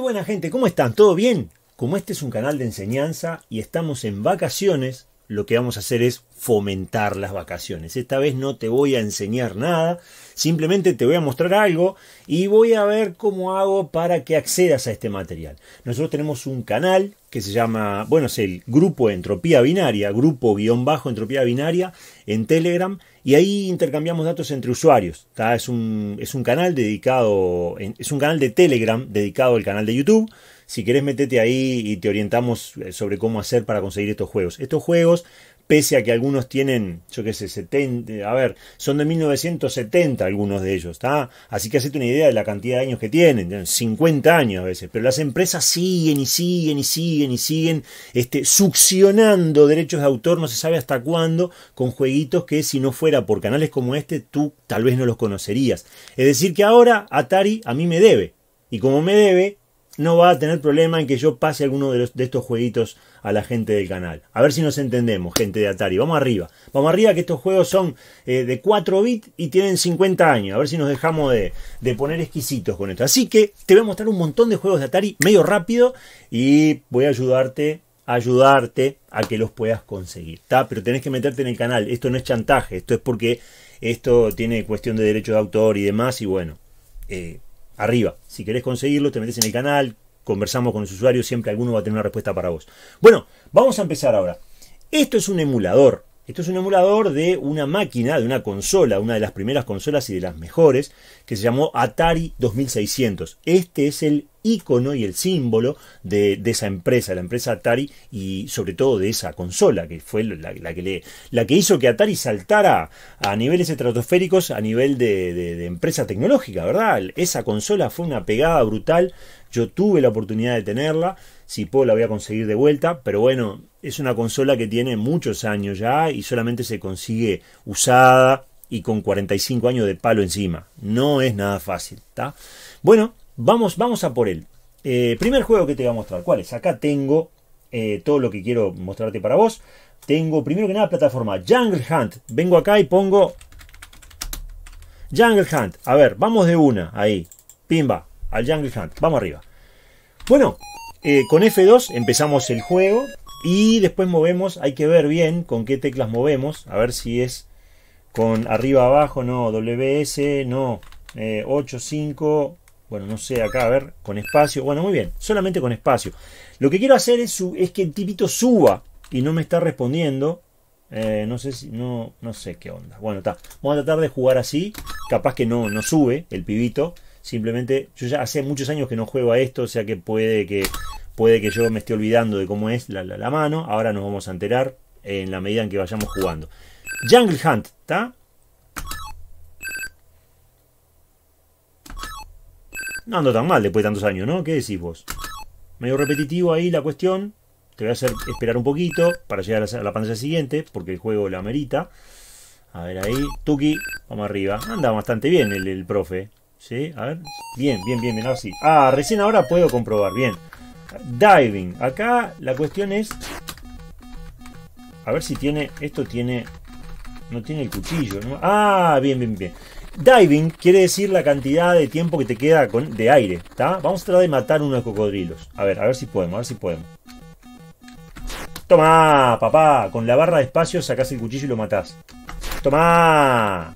buena gente, ¿cómo están? ¿Todo bien? Como este es un canal de enseñanza y estamos en vacaciones, lo que vamos a hacer es fomentar las vacaciones. Esta vez no te voy a enseñar nada, simplemente te voy a mostrar algo y voy a ver cómo hago para que accedas a este material. Nosotros tenemos un canal que se llama, bueno, es el Grupo Entropía Binaria, Grupo-Entropía Binaria en Telegram, y ahí intercambiamos datos entre usuarios. Es un canal dedicado, es un canal de Telegram dedicado al canal de YouTube. Si querés, metete ahí y te orientamos sobre cómo hacer para conseguir estos juegos. Estos juegos, pese a que algunos tienen, yo qué sé, 70, a ver, son de 1970 algunos de ellos, ¿tá? Así que hacete una idea de la cantidad de años que tienen, 50 años a veces, pero las empresas siguen succionando derechos de autor, no se sabe hasta cuándo, con jueguitos que si no fuera por canales como este, tú tal vez no los conocerías. Es decir que ahora Atari a mí me debe, y como me debe, no va a tener problema en que yo pase alguno de estos jueguitos a la gente del canal. A ver si nos entendemos, gente de Atari. Vamos arriba, que estos juegos son de 4 bits y tienen 50 años. A ver si nos dejamos de poner exquisitos con esto. Así que te voy a mostrar un montón de juegos de Atari medio rápido y voy a ayudarte a que los puedas conseguir, ¿tá? Pero tenés que meterte en el canal. Esto no es chantaje, esto es porque esto tiene cuestión de derechos de autor y demás, y bueno, arriba, si querés conseguirlo, te metes en el canal, conversamos con los usuarios, siempre alguno va a tener una respuesta para vos. Bueno, vamos a empezar ahora. Esto es un emulador. Esto es un emulador de una máquina, de una consola, una de las primeras consolas y de las mejores, que se llamó Atari 2600. Este es el icono y el símbolo de esa empresa, la empresa Atari, y sobre todo de esa consola, que fue la que hizo que Atari saltara a niveles estratosféricos a nivel de empresa tecnológica, ¿verdad? Esa consola fue una pegada brutal. Yo tuve la oportunidad de tenerla, si puedo la voy a conseguir de vuelta, pero bueno, es una consola que tiene muchos años ya y solamente se consigue usada y con 45 años de palo encima. No es nada fácil, ¿tá? Bueno, vamos a por él. Primer juego que te voy a mostrar, ¿cuál es? Acá tengo todo lo que quiero mostrarte para vos. Tengo primero que nada plataforma Jungle Hunt. Vengo acá y pongo Jungle Hunt. A ver, vamos de una, ahí. Pimba, al Jungle Hunt. Vamos arriba. Bueno, con F2 empezamos el juego y después movemos, hay que ver bien con qué teclas movemos, a ver si es con arriba abajo, no, WS, no, 8, 5, bueno, no sé, acá, a ver, con espacio, bueno, muy bien, solamente con espacio. Lo que quiero hacer es que el tipito suba y no me está respondiendo, no sé si, no sé qué onda, bueno, está, vamos a tratar de jugar así, capaz que no sube el pibito. Simplemente, yo ya hace muchos años que no juego a esto, o sea que puede que yo me esté olvidando de cómo es la mano. Ahora nos vamos a enterar en la medida en que vayamos jugando. Jungle Hunt, ¿está? No ando tan mal después de tantos años, ¿no? ¿Qué decís vos? Medio repetitivo ahí la cuestión. Te voy a hacer esperar un poquito para llegar a la pantalla siguiente, porque el juego la amerita. A ver ahí, Tuki, vamos arriba. Anda bastante bien el profe. Sí, a ver, bien, ahora sí. Ah, recién ahora puedo comprobar, bien. Diving, acá la cuestión es, a ver si tiene, esto tiene, no tiene el cuchillo, ¿no? Ah, bien. Diving quiere decir la cantidad de tiempo que te queda de aire, ¿está? Vamos a tratar de matar unos cocodrilos. A ver si podemos, Toma, papá, con la barra de espacio sacás el cuchillo y lo matás. Toma.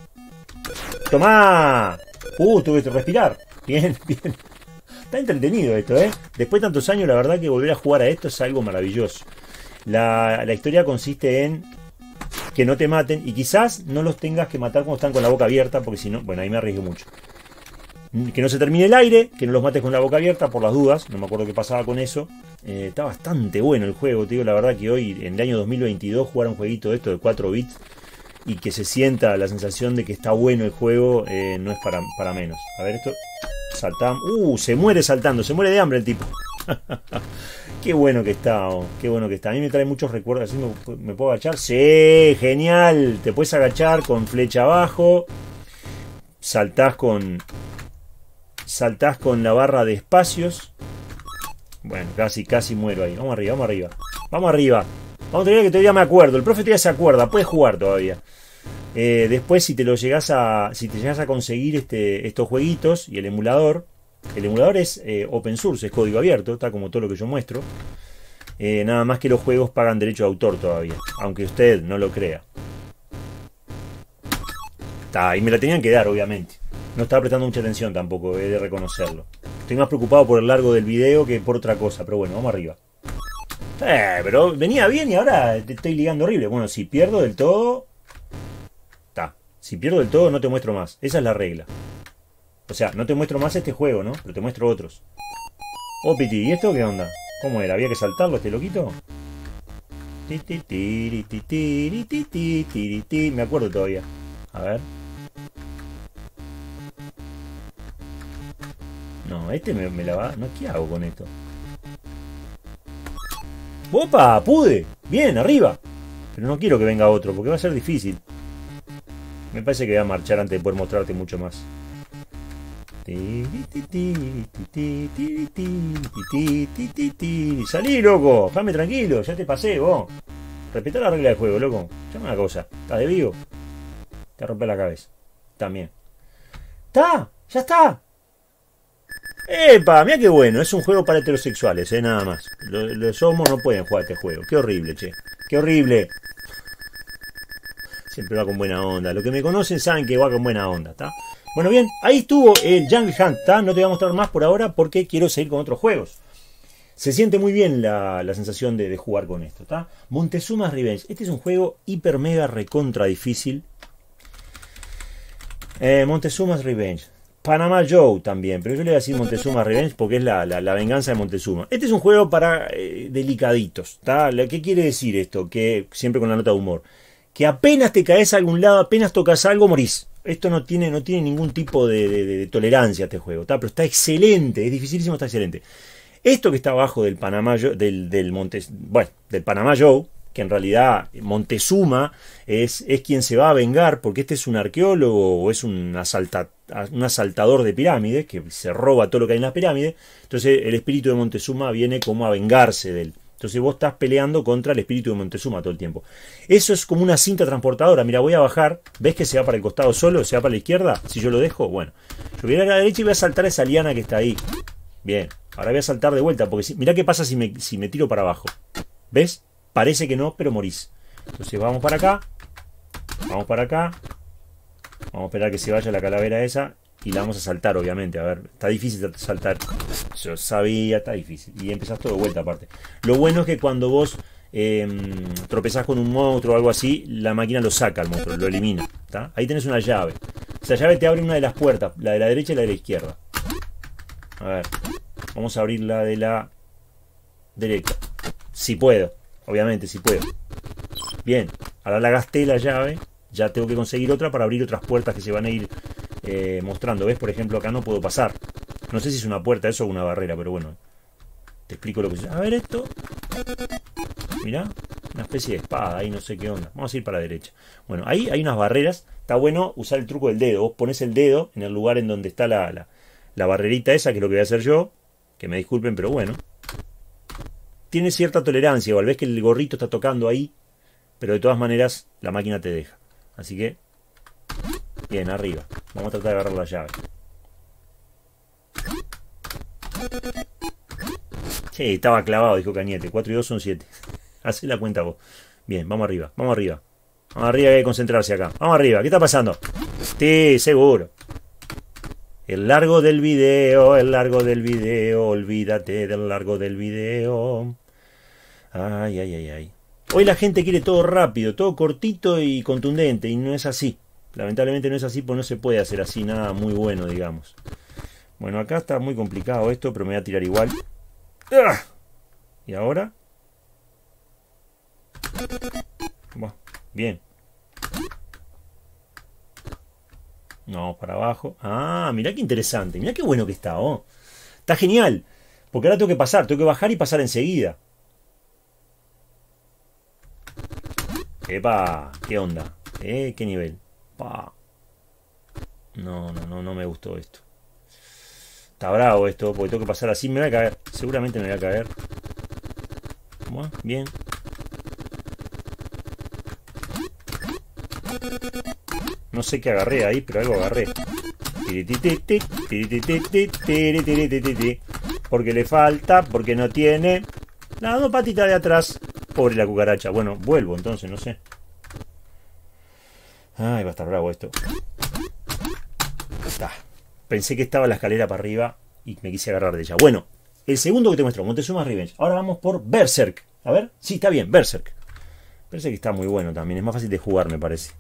Tuve que respirar. Bien. Está entretenido esto, ¿eh? Después de tantos años, la verdad que volver a jugar a esto es algo maravilloso. La historia consiste en que no te maten y quizás no los tengas que matar cuando están con la boca abierta, porque si no, bueno, ahí me arriesgo mucho. Que no se termine el aire, que no los mates con la boca abierta por las dudas. No me acuerdo qué pasaba con eso. Está bastante bueno el juego, te digo la verdad que hoy, en el año 2022, jugar un jueguito de esto de 4 bits y que se sienta la sensación de que está bueno el juego, no es para menos. A ver esto, saltamos, se muere saltando, se muere de hambre el tipo. Qué bueno que está, a mí me trae muchos recuerdos. Así me puedo agachar, sí, genial, te puedes agachar con flecha abajo, saltás con la barra de espacios. Bueno, casi muero ahí, vamos arriba. Vamos a tener que todavía me acuerdo. El profe todavía se acuerda. Puedes jugar todavía. Después si te llegas a conseguir estos jueguitos y el emulador, El emulador es open source, es código abierto, está como todo lo que yo muestro. Nada más que los juegos pagan derecho de autor todavía, aunque usted no lo crea. Y me la tenían que dar, obviamente. No estaba prestando mucha atención tampoco, he de reconocerlo. Estoy más preocupado por el largo del video que por otra cosa, pero bueno, vamos arriba. Pero venía bien y ahora te estoy ligando horrible. Bueno, si pierdo del todo... Si pierdo del todo no te muestro más. Esa es la regla. O sea, no te muestro más este juego, ¿no? Pero te muestro otros. Oh, Piti, ¿y esto qué onda? ¿Cómo era? ¿Había que saltarlo este loquito? Me acuerdo todavía. A ver. No, este me la va... No, ¿qué hago con esto? ¡Opa! ¡Pude! Bien, arriba. Pero no quiero que venga otro, porque va a ser difícil. Me parece que voy a marchar antes de poder mostrarte mucho más. Salí, loco. Déjame tranquilo, ya te pasé, vos. Respetá la regla del juego, loco. Llama una cosa. ¿Estás de vivo? Te rompe la cabeza. También. ¡Está! ¡Ya está! ¡Epa! Mira qué bueno. Es un juego para heterosexuales, nada más. Los homos no pueden jugar este juego. Qué horrible, che. ¡Qué horrible! Siempre va con buena onda. Los que me conocen saben que va con buena onda, ¿está? Bueno, bien, ahí estuvo el Jungle Hunt, ¿está? No te voy a mostrar más por ahora porque quiero seguir con otros juegos. Se siente muy bien la sensación de jugar con esto, ¿está? Montezuma's Revenge. Este es un juego hiper mega recontra difícil. Montezuma's Revenge. Panama Joe también, pero yo le voy a decir Montezuma's Revenge porque es la venganza de Montezuma. Este es un juego para delicaditos, ¿está? ¿Qué quiere decir esto? Que siempre con la nota de humor. Que apenas te caes a algún lado, apenas tocas algo, morís. Esto no tiene ningún tipo de tolerancia a este juego, ¿tá? Pero está excelente, es dificilísimo, está excelente. Esto que está abajo del Panama del Panama Joe, que en realidad Montezuma es quien se va a vengar, porque este es un arqueólogo o es un asaltador de pirámides, que se roba todo lo que hay en las pirámides. Entonces el espíritu de Montezuma viene como a vengarse de él. Entonces vos estás peleando contra el espíritu de Montezuma todo el tiempo. Eso es como una cinta transportadora. Mira, voy a bajar. ¿Ves que se va para el costado solo? ¿Se va para la izquierda? Si yo lo dejo, bueno. Yo voy a ir a la derecha y voy a saltar esa liana que está ahí. Bien. Ahora voy a saltar de vuelta. Porque mirá qué pasa si me tiro para abajo. ¿Ves? Parece que no, pero morís. Entonces vamos para acá. Vamos para acá. Vamos a esperar que se vaya la calavera esa. Y la vamos a saltar, obviamente. A ver, está difícil saltar. Yo sabía, está difícil. Y empezás todo de vuelta aparte. Lo bueno es que cuando vos tropezás con un monstruo o algo así, la máquina lo saca al monstruo, lo elimina. ¿Tá? Ahí tenés una llave. Esa llave te abre una de las puertas, la de la derecha y la de la izquierda. A ver, vamos a abrir la de la derecha. Si puedo, obviamente, si puedo. Bien, ahora la gasté la llave. Ya tengo que conseguir otra para abrir otras puertas que se van a ir mostrando. ¿Ves? Por ejemplo, acá no puedo pasar. No sé si es una puerta eso o una barrera, pero bueno. Te explico lo que es. A ver esto. Mirá, una especie de espada, ahí no sé qué onda. Vamos a ir para la derecha. Bueno, ahí hay unas barreras. Está bueno usar el truco del dedo. Vos pones el dedo en el lugar en donde está la barrerita esa, que es lo que voy a hacer yo. Que me disculpen, pero bueno. Tiene cierta tolerancia, igual ves que el gorrito está tocando ahí. Pero de todas maneras, la máquina te deja. Así que... Bien, arriba. Vamos a tratar de agarrar la llave. Sí, estaba clavado, dijo Cañete. 4 y 2 son 7. Hacé la cuenta vos. Bien, vamos arriba, vamos arriba. Vamos arriba, hay que concentrarse acá. Vamos arriba, ¿qué está pasando? Sí, seguro. El largo del video, olvídate del largo del video. Ay, ay, ay, ay. Hoy la gente quiere todo rápido, todo cortito y contundente, y no es así. Lamentablemente no es así, porque no se puede hacer así nada muy bueno, digamos. Bueno, acá está muy complicado esto, pero me voy a tirar igual. ¡Ah! ¿Y ahora? Bueno, bien. No, para abajo. Ah, mirá qué interesante. Mirá qué bueno que está, oh. Está genial. Porque ahora tengo que pasar, tengo que bajar y pasar enseguida. ¡Epa! ¿Qué onda? ¿Qué nivel? Pa. No me gustó esto. Está bravo esto, porque tengo que pasar así. Me voy a caer. Seguramente me voy a caer. Bueno, bien. No sé qué agarré ahí, pero algo agarré. Porque le falta, porque no tiene las dos patitas de atrás. Pobre la cucaracha. Bueno, vuelvo entonces, no sé. Ay, va a estar bravo esto. Está. Pensé que estaba la escalera para arriba y me quise agarrar de ella. Bueno, el segundo que te muestro, Montezuma Revenge. Ahora vamos por Berserk. A ver, sí, está bien, Berserk. Berserk está muy bueno también, es más fácil de jugar, me parece.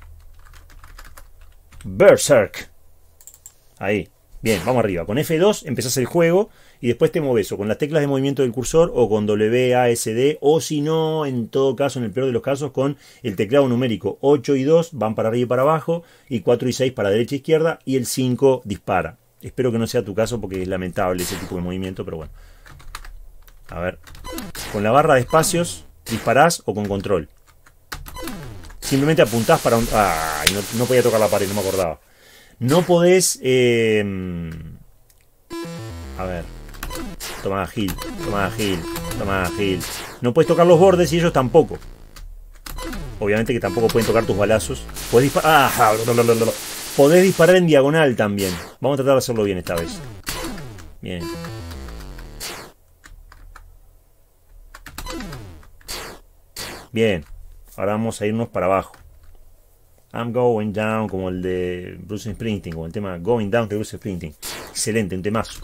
Berserk. Ahí. Bien, vamos arriba. Con F2 empezás el juego y después te mueves o con las teclas de movimiento del cursor o con WASD o si no, en todo caso, en el peor de los casos, con el teclado numérico. 8 y 2 van para arriba y para abajo y 4 y 6 para derecha e izquierda y el 5 dispara. Espero que no sea tu caso porque es lamentable ese tipo de movimiento, pero bueno. A ver. Con la barra de espacios disparás o con control. Simplemente apuntás para un... ¡Ay! No podía tocar la pared, no me acordaba. No podés... A ver. Toma Gil, toma Gil, toma Gil. No puedes tocar los bordes y ellos tampoco. Obviamente que tampoco pueden tocar tus balazos. Podés disparar... ¡Ah! Podés disparar en diagonal también. Vamos a tratar de hacerlo bien esta vez. Bien. Bien. Ahora vamos a irnos para abajo. I'm going down, como el de Bruce Springsteen, como el tema Going Down de Bruce Springsteen. Excelente, un temazo.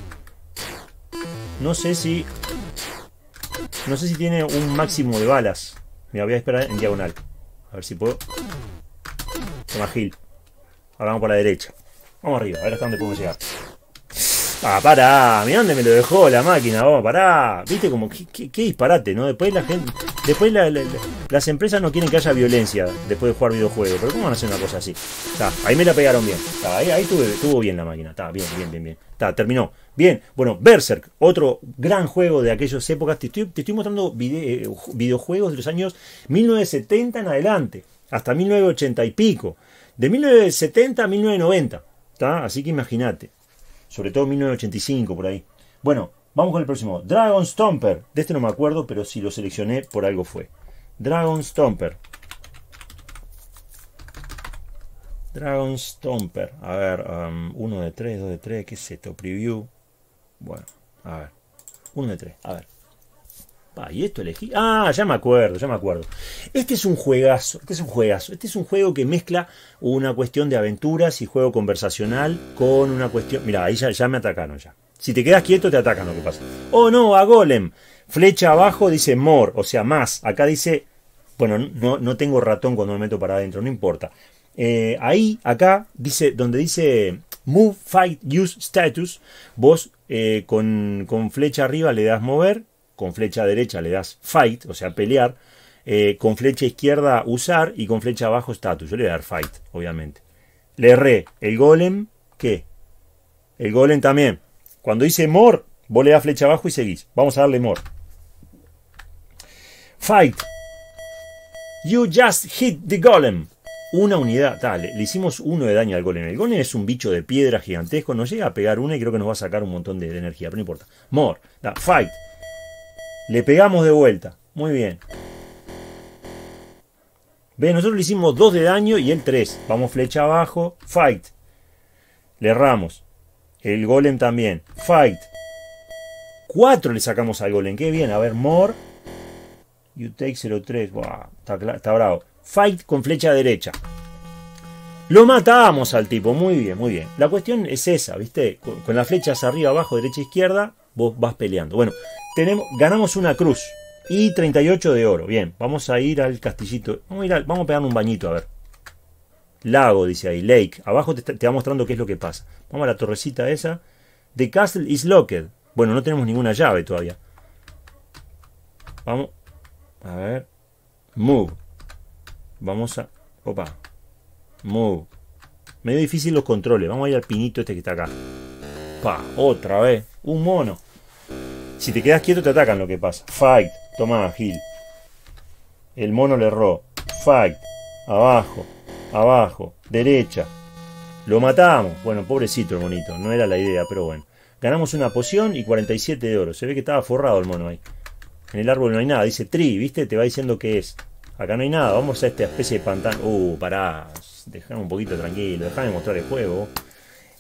No sé si tiene un máximo de balas. Me voy a esperar en diagonal. A ver si puedo. Toma Gil. Ahora vamos por la derecha. Vamos arriba, a ver hasta dónde podemos llegar. Ah, pará, mirá dónde me lo dejó la máquina, vos, pará. Viste como qué disparate, ¿no? Después la gente. Después las empresas no quieren que haya violencia después de jugar videojuegos. Pero ¿cómo van a hacer una cosa así? Está, ahí me la pegaron bien. Está, ahí estuvo bien la máquina. Está, bien. Está, terminó. Bien, bueno, Berserk, otro gran juego de aquellas épocas. Te estoy mostrando videojuegos de los años 1970 en adelante. Hasta 1980 y pico. De 1970 a 1990. ¿Está? Así que imagínate. Sobre todo 1985 por ahí. Bueno, vamos con el próximo. Dragon Stomper. De este no me acuerdo, pero si lo seleccioné por algo fue. Dragon Stomper. Dragon Stomper. A ver, 1 de 3, 2 de 3. ¿Qué es esto? Preview. Bueno, a ver. 1 de 3. A ver. ¿Y esto elegí? Ah, ya me acuerdo. Este es un juegazo. Este es un juego que mezcla una cuestión de aventuras y juego conversacional con una cuestión... Mira, ahí ya me atacaron ya. Si te quedas quieto te atacan, lo que pasa. Oh no, a Golem. Flecha abajo dice more, o sea, más. Acá dice... Bueno, no tengo ratón cuando me meto para adentro, no importa. Ahí, acá, dice, donde dice Move, Fight, Use Status, vos con flecha arriba le das mover. Con flecha derecha le das fight, o sea, pelear. Con flecha izquierda usar y con flecha abajo status. Yo le voy a dar fight, obviamente. Le erré. El golem, ¿qué? El golem también. Cuando dice more, vos le das flecha abajo y seguís. Vamos a darle more. Fight. You just hit the golem. Una unidad. Le hicimos 1 de daño al golem. El golem es un bicho de piedra gigantesco. Nos llega a pegar una y creo que nos va a sacar un montón de energía. Pero no importa. More. Fight. Le pegamos de vuelta. Muy bien. Ve, nosotros le hicimos 2 de daño y él 3. Vamos flecha abajo. Fight. Le erramos. El golem también. Fight. 4 le sacamos al golem. Qué bien. A ver, more. You take 0-3. Wow, está bravo. Fight con flecha derecha. Lo matamos al tipo. Muy bien, muy bien. La cuestión es esa, ¿viste? Con las flechas arriba, abajo, derecha, izquierda, vos vas peleando. Bueno. Ganamos una cruz y 38 de oro. Bien, vamos a ir al castillito. Vamos a pegarle un bañito, a ver. Lago, dice ahí, lake. Abajo te va mostrando qué es lo que pasa. Vamos a la torrecita esa. The castle is locked. Bueno, no tenemos ninguna llave todavía. Vamos. A ver. Move. Vamos a... Opa. Move. Medio difícil los controles. Vamos a ir al pinito este que está acá. Otra vez. Un mono. Si te quedas quieto te atacan, lo que pasa. Fight. Toma, Gil. El mono le erró. Fight. Abajo. Abajo. Derecha. Lo matamos. Bueno, pobrecito el monito. No era la idea, pero bueno. Ganamos una poción y 47 de oro. Se ve que estaba forrado el mono ahí. En el árbol no hay nada. Dice tree, ¿viste? Te va diciendo qué es. Acá no hay nada. Vamos a esta especie de pantano. Pará. Dejame un poquito tranquilo. Dejame mostrar el juego.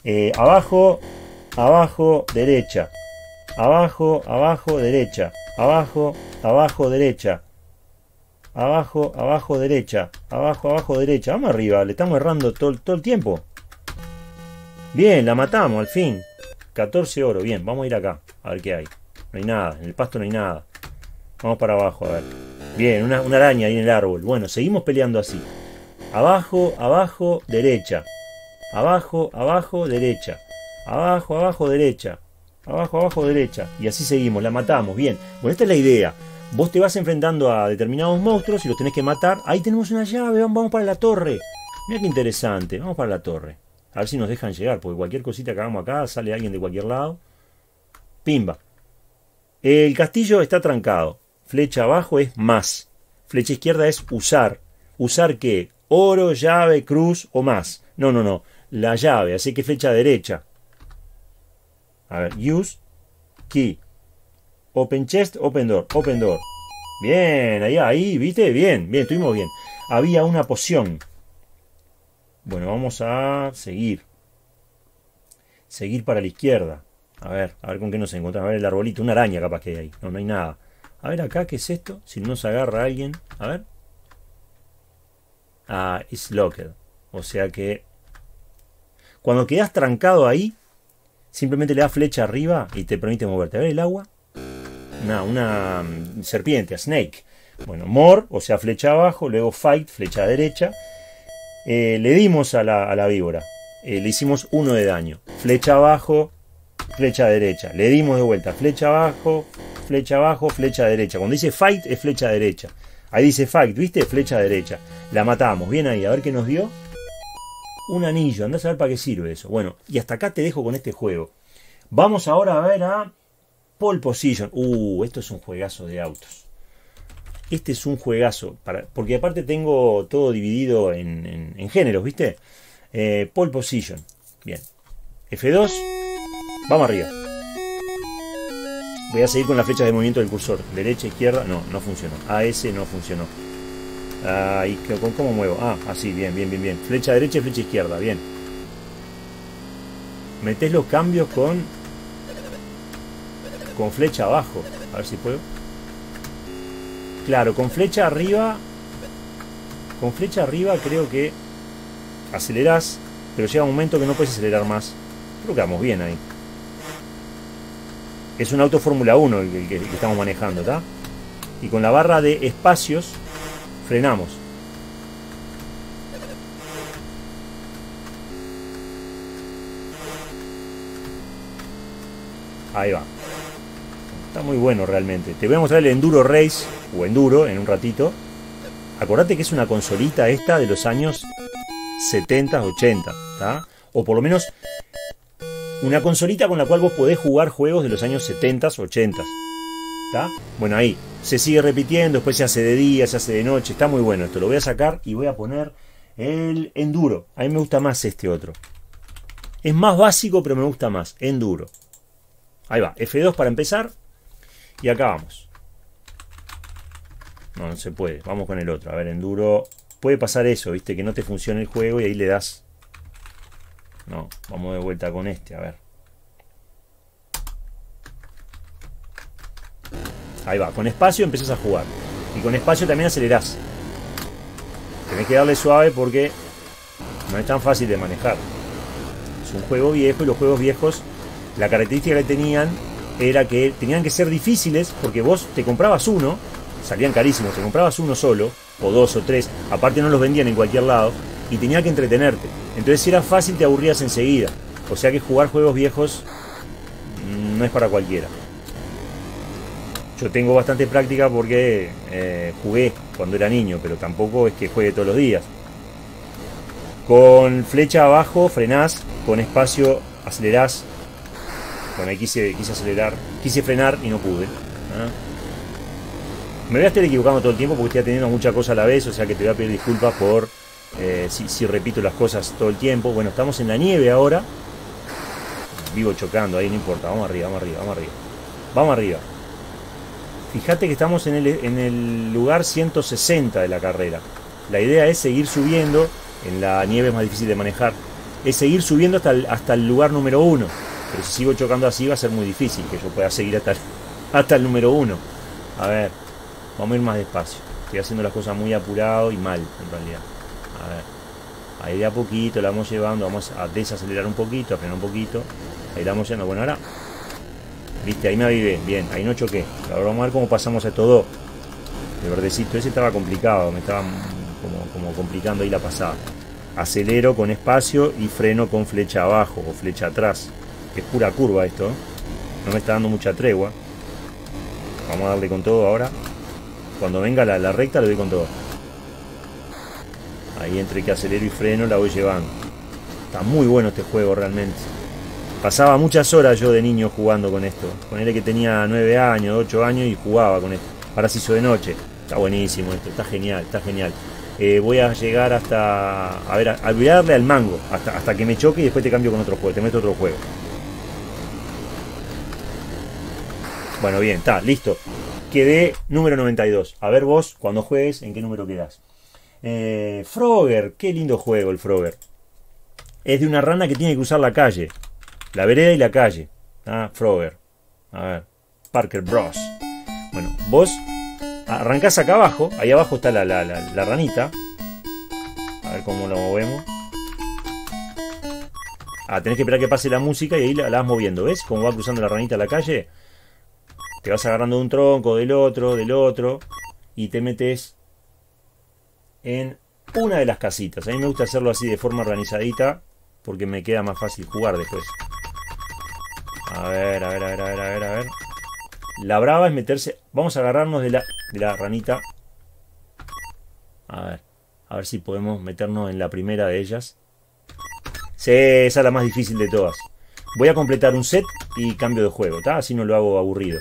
Abajo, abajo, derecha. Abajo, abajo, derecha. Abajo, abajo, derecha. Abajo, abajo, derecha. Abajo, abajo, derecha. Vamos arriba, le estamos errando todo el tiempo. Bien, la matamos al fin. 14 oro, bien, vamos a ir acá. A ver qué hay. No hay nada, en el pasto no hay nada. Vamos para abajo, a ver. Bien, una araña ahí en el árbol. Bueno, seguimos peleando así. Abajo, abajo, derecha. Abajo, abajo, derecha. Abajo, abajo, derecha. Abajo, abajo, derecha. Y así seguimos, la matamos, bien. Bueno, esta es la idea. Vos te vas enfrentando a determinados monstruos y los tenés que matar. Ahí tenemos una llave, vamos para la torre. Mira qué interesante, vamos para la torre. A ver si nos dejan llegar, porque cualquier cosita que hagamos acá, sale alguien de cualquier lado. Pimba. El castillo está trancado. Flecha abajo es más. Flecha izquierda es usar. ¿Usar qué? Oro, llave, cruz o más. No, no, no. La llave, así que flecha derecha. A ver, use, key. Open chest, open door, open door. Bien, ahí, ¿viste? Bien, bien, estuvimos bien. Había una poción. Bueno, vamos a seguir. Seguir para la izquierda. A ver con qué nos encontramos. A ver el arbolito, una araña capaz que hay ahí. No, no hay nada. A ver acá, ¿qué es esto? Si no nos agarra alguien. A ver. Ah, it's locked. O sea que cuando quedas trancado ahí, simplemente le das flecha arriba y te permite moverte. A ver el agua. Una serpiente, a snake. Bueno, more, o sea, flecha abajo. Luego fight, flecha derecha. Le dimos a la víbora. Le hicimos 1 de daño. Flecha abajo, flecha derecha. Le dimos de vuelta. Flecha abajo, flecha derecha. Cuando dice fight es flecha derecha. Ahí dice fight, ¿viste? Flecha derecha. La matamos. Bien ahí. A ver qué nos dio. Un anillo. Andás a ver para qué sirve eso. Bueno, y hasta acá te dejo con este juego. Vamos ahora a ver a Pole Position. Esto es un juegazo de autos. Este es un juegazo. Porque aparte tengo todo dividido en géneros, ¿viste? Pole Position. Bien. F2. Vamos arriba. Voy a seguir con la flecha de movimiento del cursor. Derecha, izquierda. No, no funcionó. AS no funcionó. ¿Y cómo muevo? Así, bien. Flecha derecha y flecha izquierda. Bien. Metés los cambios con flecha abajo. A ver si puedo. Claro, con flecha arriba. Con flecha arriba creo que acelerás, pero llega un momento que no puedes acelerar más. Creo que vamos bien ahí. Es un auto Fórmula 1 el que estamos manejando, ¿está? Y con la barra de espacios frenamos. Ahí va. Está muy bueno realmente. Te voy a mostrar el Enduro Race o Enduro en un ratito. Acordate que es una consolita esta de los años 70, 80, ¿tá? O por lo menos una consolita con la cual vos podés jugar juegos de los años 70, 80, ¿tá? Bueno, ahí se sigue repitiendo, después se hace de día, se hace de noche. Está muy bueno esto. Lo voy a sacar y voy a poner el Enduro. A mí me gusta más este otro. Es más básico, pero me gusta más. Enduro. Ahí va. F2 para empezar. Y acá vamos. No se puede. Vamos con el otro. A ver, Enduro. Puede pasar eso, ¿viste? Que no te funcione el juego y ahí le das. No, vamos de vuelta con este. A ver. Ahí va. Con espacio empezás a jugar. Y con espacio también acelerás. Tenés que darle suave porque no es tan fácil de manejar. Es un juego viejo y los juegos viejos, la característica que tenían era que tenían que ser difíciles porque vos te comprabas uno, salían carísimos, te comprabas uno solo, o dos o tres, aparte no los vendían en cualquier lado, y tenía que entretenerte. Entonces si era fácil te aburrías enseguida. O sea que jugar juegos viejos no es para cualquiera. Yo tengo bastante práctica porque jugué cuando era niño, pero tampoco es que juegue todos los días. Con flecha abajo frenás, con espacio acelerás. Bueno, ahí quise acelerar, quise frenar y no pude. Me voy a estar equivocando todo el tiempo porque estoy atendiendo mucha cosa a la vez, o sea que te voy a pedir disculpas por si repito las cosas todo el tiempo. Bueno, estamos en la nieve ahora. Vivo chocando, ahí no importa, vamos arriba, vamos arriba, vamos arriba. Vamos arriba. Fíjate que estamos en el lugar 160 de la carrera. La idea es seguir subiendo. En la nieve es más difícil de manejar. es seguir subiendo hasta el lugar número 1. Pero si sigo chocando así va a ser muy difícil que yo pueda seguir hasta el número 1. A ver, vamos a ir más despacio. Estoy haciendo las cosas muy apurado y mal, en realidad. A ver, ahí de a poquito la vamos llevando. Vamos a desacelerar un poquito, a frenar un poquito. Ahí la vamos yendo. Bueno, ahora, viste, ahí me avivé. Bien, ahí no choqué. Ahora vamos a ver cómo pasamos a estos dos. El verdecito ese estaba complicado. Me estaba como complicando ahí la pasada. Acelero con espacio y freno con flecha abajo o flecha atrás. Es pura curva esto, ¿eh? No me está dando mucha tregua. Vamos a darle con todo ahora. Cuando venga la recta le doy con todo. Ahí entre que acelero y freno la voy llevando. Está muy bueno este juego realmente. Pasaba muchas horas yo de niño jugando con esto. Con él que tenía 9 años, 8 años y jugaba con esto. Ahora se hizo de noche. Está buenísimo esto, está genial, está genial. Voy a llegar hasta... A ver, voy a darle al mango hasta que me choque y después te cambio con otro juego, te meto otro juego. Bueno, bien, está, listo. Quedé número 92. A ver vos, cuando juegues, ¿en qué número quedás? Frogger, qué lindo juego el Frogger. Es de una rana que tiene que cruzar la calle. La vereda y la calle. Ah, Frogger. A ver, Parker Bros. Bueno, vos arrancás acá abajo. Ahí abajo está la ranita. A ver cómo lo movemos. Ah, tenés que esperar que pase la música y ahí la vas moviendo. ¿Ves cómo va cruzando la ranita a la calle? Te vas agarrando de un tronco, del otro, y te metes en una de las casitas. A mí me gusta hacerlo así de forma organizadita, porque me queda más fácil jugar después. A ver. La brava es meterse... Vamos a agarrarnos de la ranita. A ver si podemos meternos en la primera de ellas. Sí, esa es la más difícil de todas. Voy a completar un set y cambio de juego, ¿tá? Así no lo hago aburrido.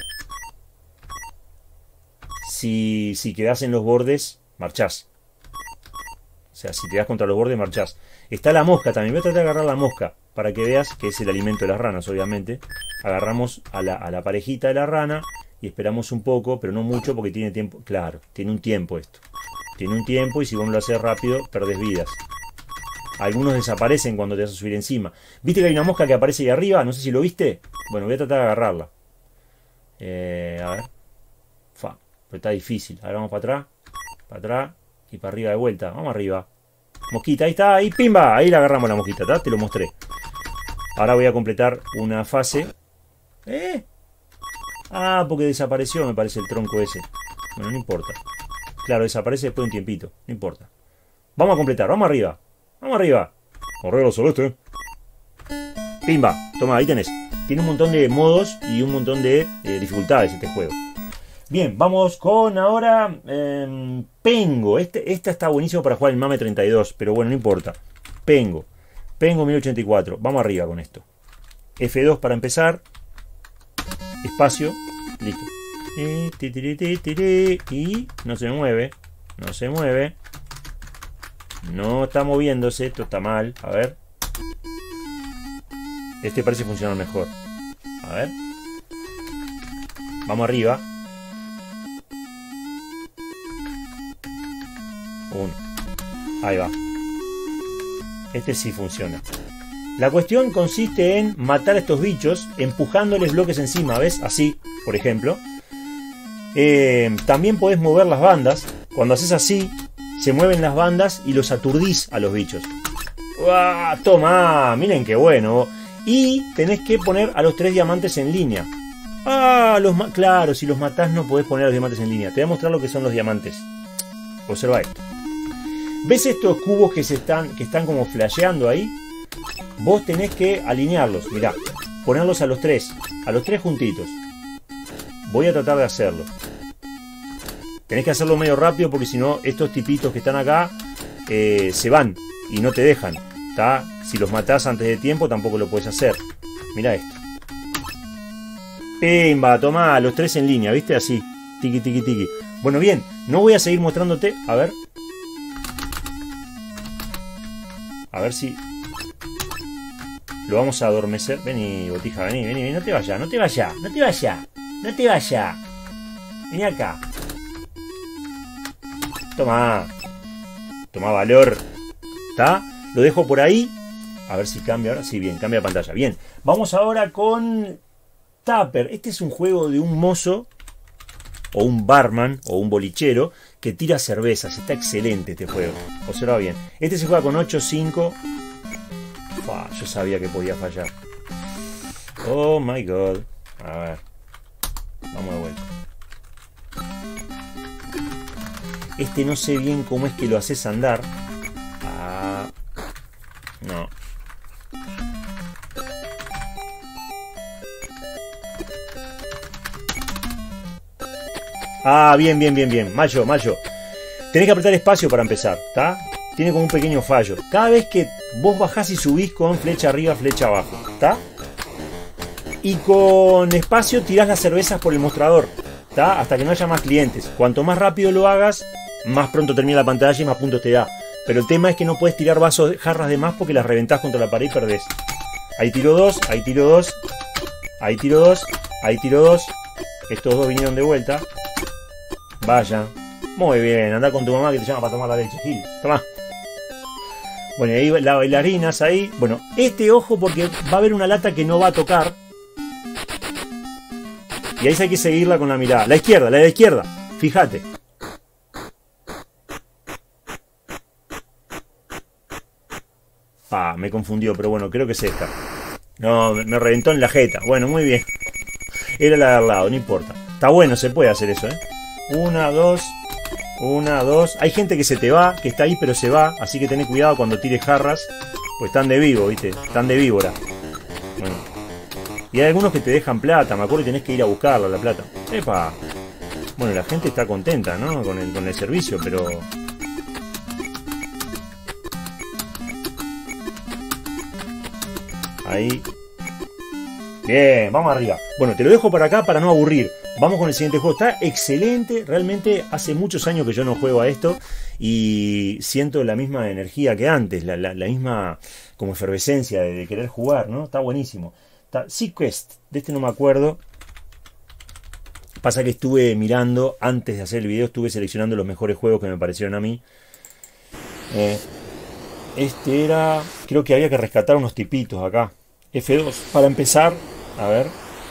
Si quedás en los bordes, marchás. O sea, si te das contra los bordes, marchás. Está la mosca también. Voy a tratar de agarrar la mosca para que veas que es el alimento de las ranas, obviamente. Agarramos a la parejita de la rana y esperamos un poco, pero no mucho porque tiene tiempo. Claro, tiene un tiempo esto. Tiene un tiempo y si vos no lo haces rápido, perdés vidas. Algunos desaparecen cuando te vas a subir encima. ¿Viste que hay una mosca que aparece ahí arriba? No sé si lo viste. Bueno, voy a tratar de agarrarla. A ver. Pero está difícil. Ahora vamos para atrás y para arriba de vuelta. Vamos arriba. Mosquita, ahí está, ahí, pimba. Ahí la agarramos la mosquita, ¿tá? Te lo mostré. Ahora voy a completar una fase. Ah, porque desapareció, me parece, el tronco ese. Bueno, no importa. Claro, desaparece después de un tiempito. No importa. Vamos a completar, vamos arriba. Vamos arriba. Arreglo celeste. Pimba, toma, ahí tenés. Tiene un montón de modos y un montón de dificultades este juego. Bien, vamos con ahora Pengo. Esta está buenísimo para jugar el Mame 32, pero bueno, no importa. Pengo 1084. Vamos arriba con esto. F2 para empezar. Espacio. Listo. Y no se mueve. No se mueve. No está moviéndose. Esto está mal. A ver. Este parece funcionar mejor. A ver. Vamos arriba. 1. Ahí va. Este sí funciona. La cuestión consiste en matar a estos bichos empujándoles bloques encima, ¿ves? Así, por ejemplo. También podés mover las bandas. Cuando haces así, se mueven las bandas y los aturdís a los bichos. ¡Uah! ¡Toma! Miren qué bueno. Y tenés que poner a los 3 diamantes en línea. ¡Ah! Claro, si los matás no podés poner a los diamantes en línea. Te voy a mostrar lo que son los diamantes. Observa esto. ¿Ves estos cubos que están como flasheando ahí? Vos tenés que alinearlos, mirá, ponerlos a los 3 juntitos. Voy a tratar de hacerlo. Tenés que hacerlo medio rápido porque si no, estos tipitos que están acá se van y no te dejan. ¿Tá? Si los matás antes de tiempo tampoco lo puedes hacer. Mirá esto. Pimba, tomá, los 3 en línea, ¿viste? Así, tiki tiki tiki. Bueno, bien, no voy a seguir mostrándote, a ver. A ver si lo vamos a adormecer. Vení, botija, vení. No te vayas. Vení acá. Toma valor. ¿Está? Lo dejo por ahí. A ver si cambia ahora. Sí, bien, cambia de pantalla. Bien, vamos ahora con Tapper. Este es un juego de un mozo o un barman o un bolichero que tira cervezas. Está excelente este juego. Observa bien. Este se juega con 8, 5. Yo sabía que podía fallar. Oh my god. A ver. Vamos de vuelta. Este no sé bien cómo es que lo haces andar. Ah. No. Ah, bien, bien, bien, bien. Mayo. Tenés que apretar espacio para empezar, ¿está? Tiene como un pequeño fallo. Cada vez que vos bajás y subís con flecha arriba, flecha abajo, ¿está? Y con espacio tirás las cervezas por el mostrador, ¿está? Hasta que no haya más clientes. Cuanto más rápido lo hagas, más pronto termina la pantalla y más puntos te da. Pero el tema es que no puedes tirar vasos, jarras de más porque las reventás contra la pared y perdés. Ahí tiro 2, ahí tiro 2, ahí tiro 2, ahí tiro 2. Estos dos vinieron de vuelta. Vaya. Muy bien, anda con tu mamá que te llama para tomar la leche. Gil, toma. Bueno, y ahí las bailarinas ahí. Bueno, ojo porque va a haber una lata que no va a tocar. Y ahí hay que seguirla con la mirada. La de la izquierda. Fíjate. Ah, me confundió, pero bueno, creo que es esta. No, me reventó en la jeta. Bueno, muy bien. Era la de al lado, no importa. Está bueno, se puede hacer eso, ¿eh? 1, 2. 1, 2. Hay gente que se te va, que está ahí pero se va. Así que tenés cuidado cuando tires jarras. Pues están de vivo, ¿viste? Están de víbora. Bueno. Y hay algunos que te dejan plata. Me acuerdo que tenés que ir a buscarla, la plata. ¡Epa! Bueno, la gente está contenta, ¿no? Con el servicio, pero... Ahí. Bien, vamos arriba. Bueno, te lo dejo por acá para no aburrir. Vamos con el siguiente juego. Está excelente. Realmente hace muchos años que yo no juego a esto. Y siento la misma energía que antes. La misma como efervescencia de querer jugar, ¿no? Está buenísimo. Está Sequest. De este no me acuerdo. Pasa que estuve mirando, antes de hacer el video, estuve seleccionando los mejores juegos que me parecieron a mí. Este era... Creo que había que rescatar unos tipitos acá. F2. Para empezar, a ver.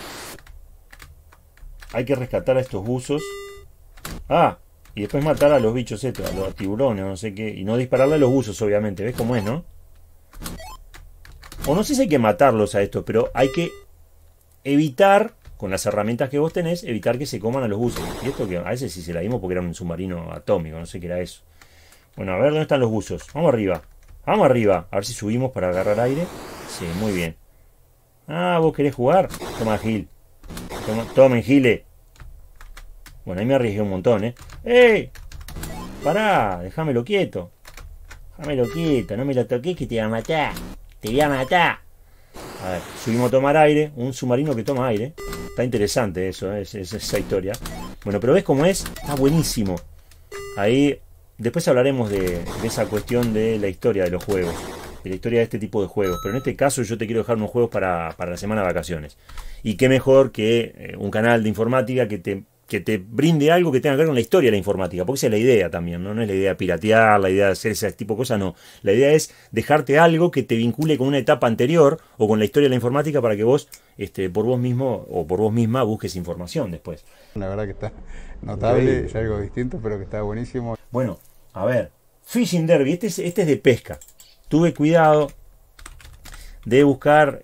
Hay que rescatar a estos buzos. Ah, y después matar a los bichos estos, a los tiburones, no sé qué. Y no dispararle a los buzos, obviamente. ¿Ves cómo es, no? O no sé si hay que matarlos a estos, pero hay que evitar, con las herramientas que vos tenés, evitar que se coman a los buzos. Y esto que a veces sí se la dimos porque era un submarino atómico, no sé qué era eso. Bueno, a ver, ¿dónde están los buzos? Vamos arriba. Vamos arriba. A ver si subimos para agarrar aire. Sí, muy bien. Ah, ¿vos querés jugar? Toma, Gil. Tomen, Gile. Bueno, ahí me arriesgué un montón, ¿eh? ¡Ey! Pará, déjamelo quieto. Déjamelo quieto, no me lo toques que te voy a matar. Te voy a matar. A ver, subimos a tomar aire. Un submarino que toma aire. Está interesante eso, esa historia. Bueno, pero ¿ves cómo es? Está buenísimo. Ahí, después hablaremos de esa cuestión de la historia de los juegos. De la historia de este tipo de juegos. Pero en este caso yo te quiero dejar unos juegos para la semana de vacaciones. Y qué mejor que un canal de informática que te brinde algo que tenga que ver con la historia de la informática. Porque esa es la idea también, ¿no? No es la idea de piratear, la idea de hacer ese tipo de cosas, no. La idea es dejarte algo que te vincule con una etapa anterior o con la historia de la informática para que vos, por vos mismo o por vos misma, busques información después. La verdad que está notable, es algo distinto, pero que está buenísimo. Bueno, a ver. Fishing Derby, este es de pesca. Tuve cuidado de buscar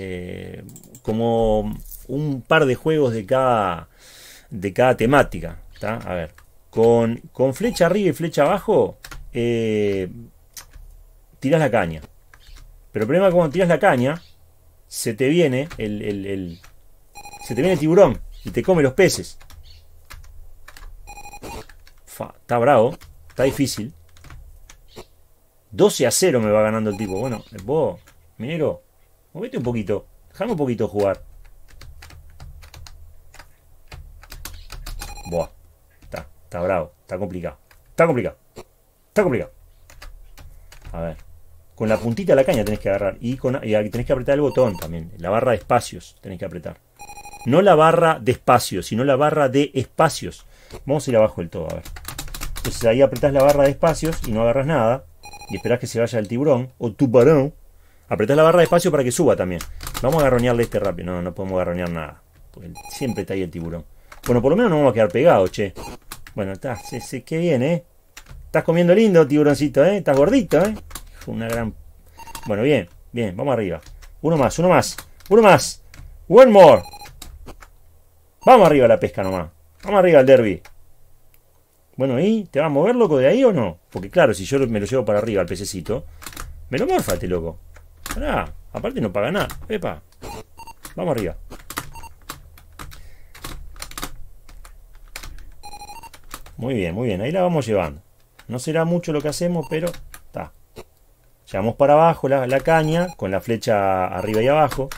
como un par de juegos de cada temática, ¿tá? A ver, con flecha arriba y flecha abajo tirás la caña, pero el problema es que cuando tirás la caña se te viene el tiburón y te come los peces. Está bravo, está difícil. 12-0 me va ganando el tipo. Bueno, vos, minero, movete un poquito, déjame un poquito jugar. Buah, está bravo, está complicado. Está complicado. A ver, con la puntita de la caña tenés que agarrar y tenés que apretar el botón también. La barra de espacios tenés que apretar. No la barra de espacios, sino la barra de espacios. Vamos a ir abajo del todo, a ver. Entonces ahí apretás la barra de espacios y no agarras nada. Y esperás que se vaya el tiburón o tubarón. Apretás la barra de espacio para que suba también. Vamos a agarronearle este rápido. No, no podemos agarronear nada. Porque siempre está ahí el tiburón. Bueno, por lo menos no vamos a quedar pegados, che. Bueno, está, qué bien, Estás comiendo lindo, tiburoncito, Estás gordito, Una gran... Bueno, bien, bien, vamos arriba. Uno más, uno más, uno más. One more. Vamos arriba a la pesca nomás. Vamos arriba al derby. Bueno, ¿y te vas a mover, loco, de ahí o no? Porque claro, si yo me lo llevo para arriba al pececito, me lo morfate, loco. Pará, aparte no paga nada. Epa. Vamos arriba. Muy bien, ahí la vamos llevando. No será mucho lo que hacemos, pero está. Llevamos para abajo la caña, con la flecha arriba y abajo.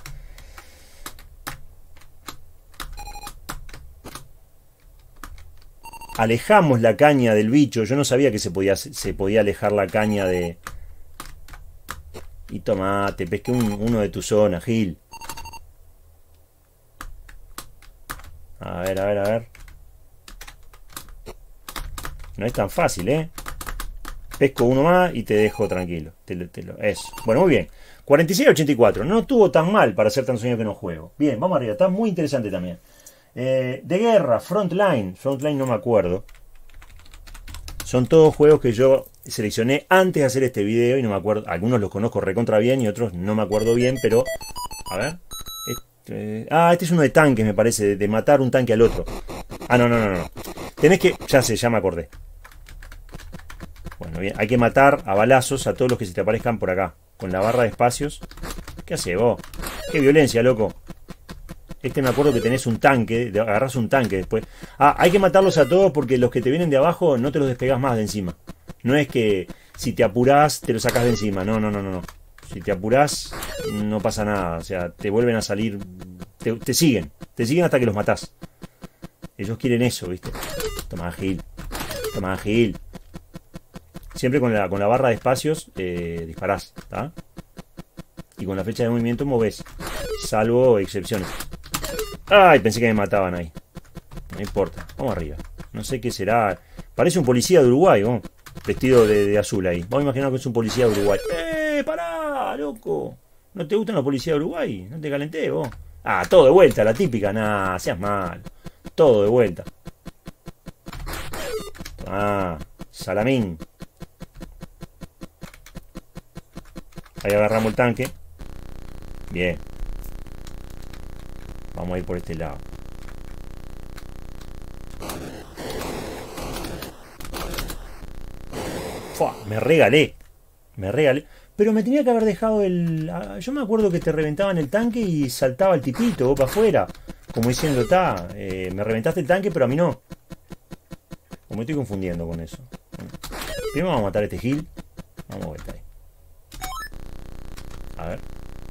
Alejamos la caña del bicho. Yo no sabía que se podía alejar la caña de... Y toma, te pesqué uno de tu zona, Gil. A ver. No es tan fácil, Pesco uno más y te dejo tranquilo. Eso. Bueno, muy bien. 46-84. No estuvo tan mal para ser tan sueño que no juego. Bien, vamos arriba. Está muy interesante también. De guerra, Frontline. Frontline no me acuerdo. Son todos juegos que yo seleccioné antes de hacer este video y no me acuerdo. Algunos los conozco recontra bien y otros no me acuerdo bien, pero... A ver. Este es uno de tanques, me parece. De matar un tanque al otro. No. Tenés que... Ya me acordé. Bueno, bien. Hay que matar a balazos a todos los que se te aparezcan por acá. Con la barra de espacios. ¿Qué haces vos? Qué violencia, loco. Me acuerdo que tenés un tanque. Agarrás un tanque después. Hay que matarlos a todos porque los que te vienen de abajo no te los despegás más de encima. No es que si te apurás te los sacás de encima. No. Si te apurás no pasa nada. O sea, te vuelven a salir. Te siguen. Te siguen hasta que los matás. Ellos quieren eso, ¿viste? Toma, Gil. Siempre con la barra de espacios disparás, ¿está? Y con la flecha de movimiento movés. Salvo excepciones. ¡Ay! Pensé que me mataban ahí. No importa. Vamos arriba. No sé qué será. Parece un policía de Uruguay, ¿no? Vestido de azul ahí. Vamos a imaginar que es un policía de Uruguay. ¡Pará, loco! ¿No te gustan los policías de Uruguay? No te calenté, vos. Todo de vuelta, la típica. Nah, seas mal. Todo de vuelta. Salamín. Ahí agarramos el tanque. Bien. Vamos a ir por este lado. ¡Fua! Me regalé. Pero me tenía que haber dejado el... Yo me acuerdo que te reventaban el tanque y saltaba el tipito vos para afuera. Como diciendo, me reventaste el tanque, pero a mí no. O me estoy confundiendo con eso. Primero vamos a matar a este Gil. Vamos a ver ahí. A ver.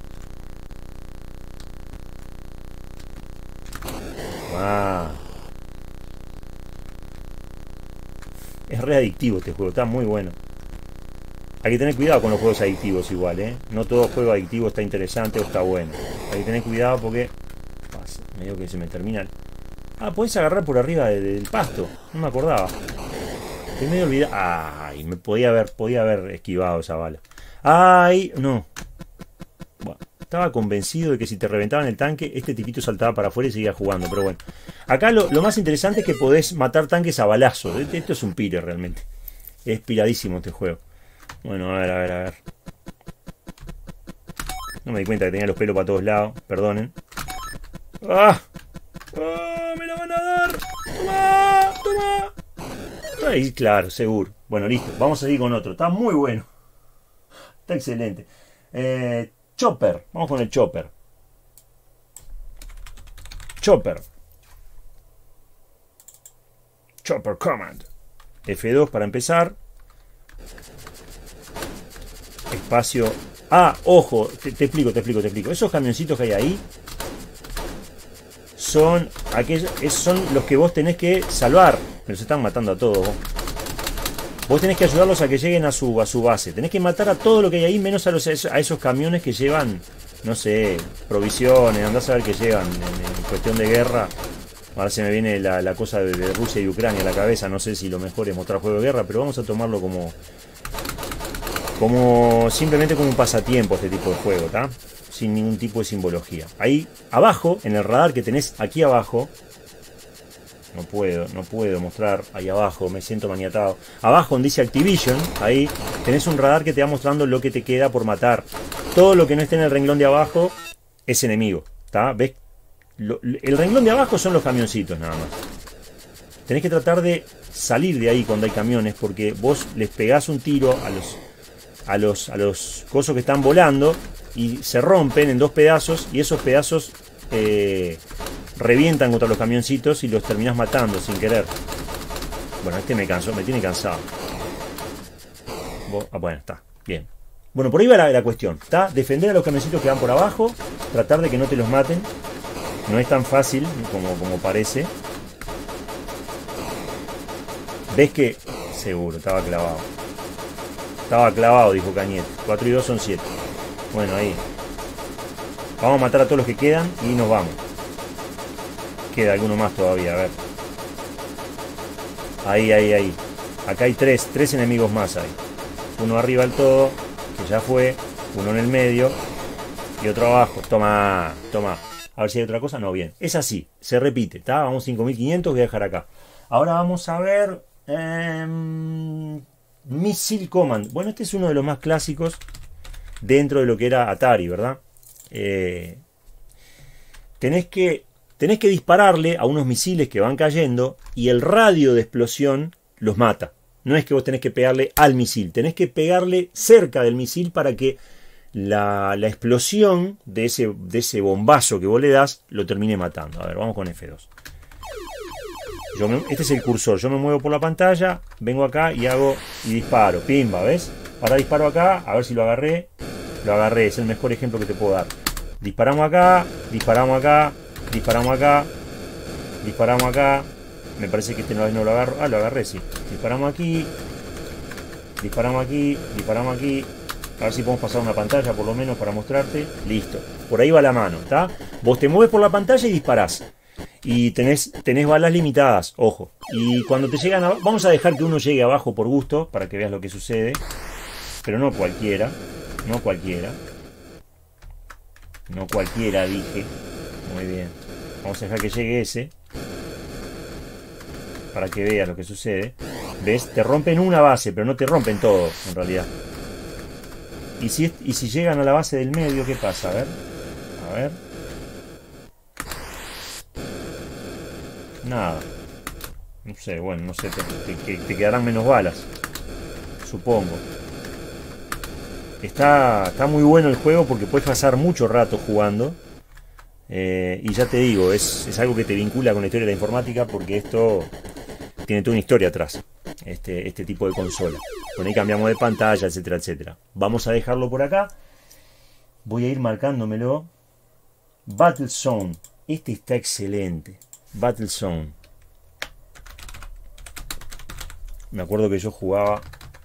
Es re adictivo este juego, está muy bueno. Hay que tener cuidado con los juegos adictivos igual, No todo juego adictivo está interesante o está bueno. Hay que tener cuidado porque... medio que se me termina el... podés agarrar por arriba del pasto. No me acordaba. Estoy medio olvidado. Me podía haber esquivado esa bala. No. Bueno, estaba convencido de que si te reventaban el tanque, este tipito saltaba para afuera y seguía jugando. Pero bueno. Acá lo más interesante es que podés matar tanques a balazos. Esto es un pire realmente. Es piradísimo este juego. Bueno, a ver. No me di cuenta que tenía los pelos para todos lados. Perdonen. ¡Me la van a dar! ¡Toma! Ahí, claro, seguro. Bueno, listo. Vamos a seguir con otro. Está muy bueno. Está excelente. Chopper. Vamos con el Chopper. Chopper Command. F2 para empezar. Espacio. Ojo. Te explico. Esos camioncitos que hay ahí son los que vos tenés que salvar. Pero se están matando a todos. Vos tenés que ayudarlos a que lleguen a su base. Tenés que matar a todo lo que hay ahí, menos a esos camiones que llevan, no sé, provisiones. Andás a ver qué llevan en cuestión de guerra. Ahora se me viene la cosa de Rusia y Ucrania a la cabeza. No sé si lo mejor es mostrar juego de guerra, pero vamos a tomarlo como como simplemente como un pasatiempo este tipo de juego, ¿tá? Sin ningún tipo de simbología. Ahí abajo, en el radar que tenés aquí abajo, no puedo mostrar ahí abajo, me siento maniatado. Abajo donde dice Activision, ahí tenés un radar que te va mostrando lo que te queda por matar. Todo lo que no esté en el renglón de abajo es enemigo, ¿tá? ¿Ves? El renglón de abajo son los camioncitos nada más. Tenés que tratar de salir de ahí cuando hay camiones, porque vos les pegás un tiro a los cosos que están volando y se rompen en dos pedazos, y esos pedazos revientan contra los camioncitos y los terminás matando sin querer. Bueno, este me tiene cansado. Bueno, está, bien. Bueno, por ahí va la cuestión, ¿está? Defender a los camioncitos que van por abajo, tratar de que no te los maten. No es tan fácil como parece. ¿Ves que? Seguro, estaba clavado. Estaba clavado, dijo Cañete. 4 y 2 son 7. Bueno, ahí. Vamos a matar a todos los que quedan y nos vamos. Queda alguno más todavía, a ver. Ahí. Acá hay 3 enemigos más ahí. Uno arriba del todo, que ya fue. Uno en el medio. Y otro abajo. Toma. A ver si hay otra cosa. No, bien. Es así, se repite, ¿está? Vamos 5500, voy a dejar acá. Ahora vamos a ver... Missile Command. Bueno, este es uno de los más clásicos dentro de lo que era Atari, ¿verdad? Tenés que dispararle a unos misiles que van cayendo y el radio de explosión los mata. No es que vos tenés que pegarle al misil, tenés que pegarle cerca del misil para que la explosión de ese bombazo que vos le das lo termine matando. A ver, vamos con F2. Este es el cursor, yo me muevo por la pantalla, vengo acá y disparo, pimba, ¿ves? Ahora disparo acá, a ver si lo agarré, es el mejor ejemplo que te puedo dar. Disparamos acá, disparamos acá, me parece que este no lo agarro, lo agarré, sí. Disparamos aquí, a ver si podemos pasar una pantalla por lo menos para mostrarte, listo, por ahí va la mano, ¿está? Vos te mueves por la pantalla y disparás. Y tenés balas limitadas, ojo. Y cuando te llegan vamos a dejar que uno llegue abajo por gusto, para que veas lo que sucede. Pero no cualquiera. No cualquiera, dije. Muy bien. Vamos a dejar que llegue ese, para que veas lo que sucede. ¿Ves? Te rompen una base, pero no te rompen todo, en realidad. Y si llegan a la base del medio, ¿qué pasa? A ver. Nada. No sé, bueno, no sé, te quedarán menos balas, supongo. Está muy bueno el juego porque puedes pasar mucho rato jugando. Y ya te digo, es algo que te vincula con la historia de la informática, porque esto tiene toda una historia atrás. Este tipo de consola. Con ahí cambiamos de pantalla, etcétera, etcétera. Vamos a dejarlo por acá. Voy a ir marcándomelo. Battlezone. Este está excelente. Battlezone. Me acuerdo que yo jugaba,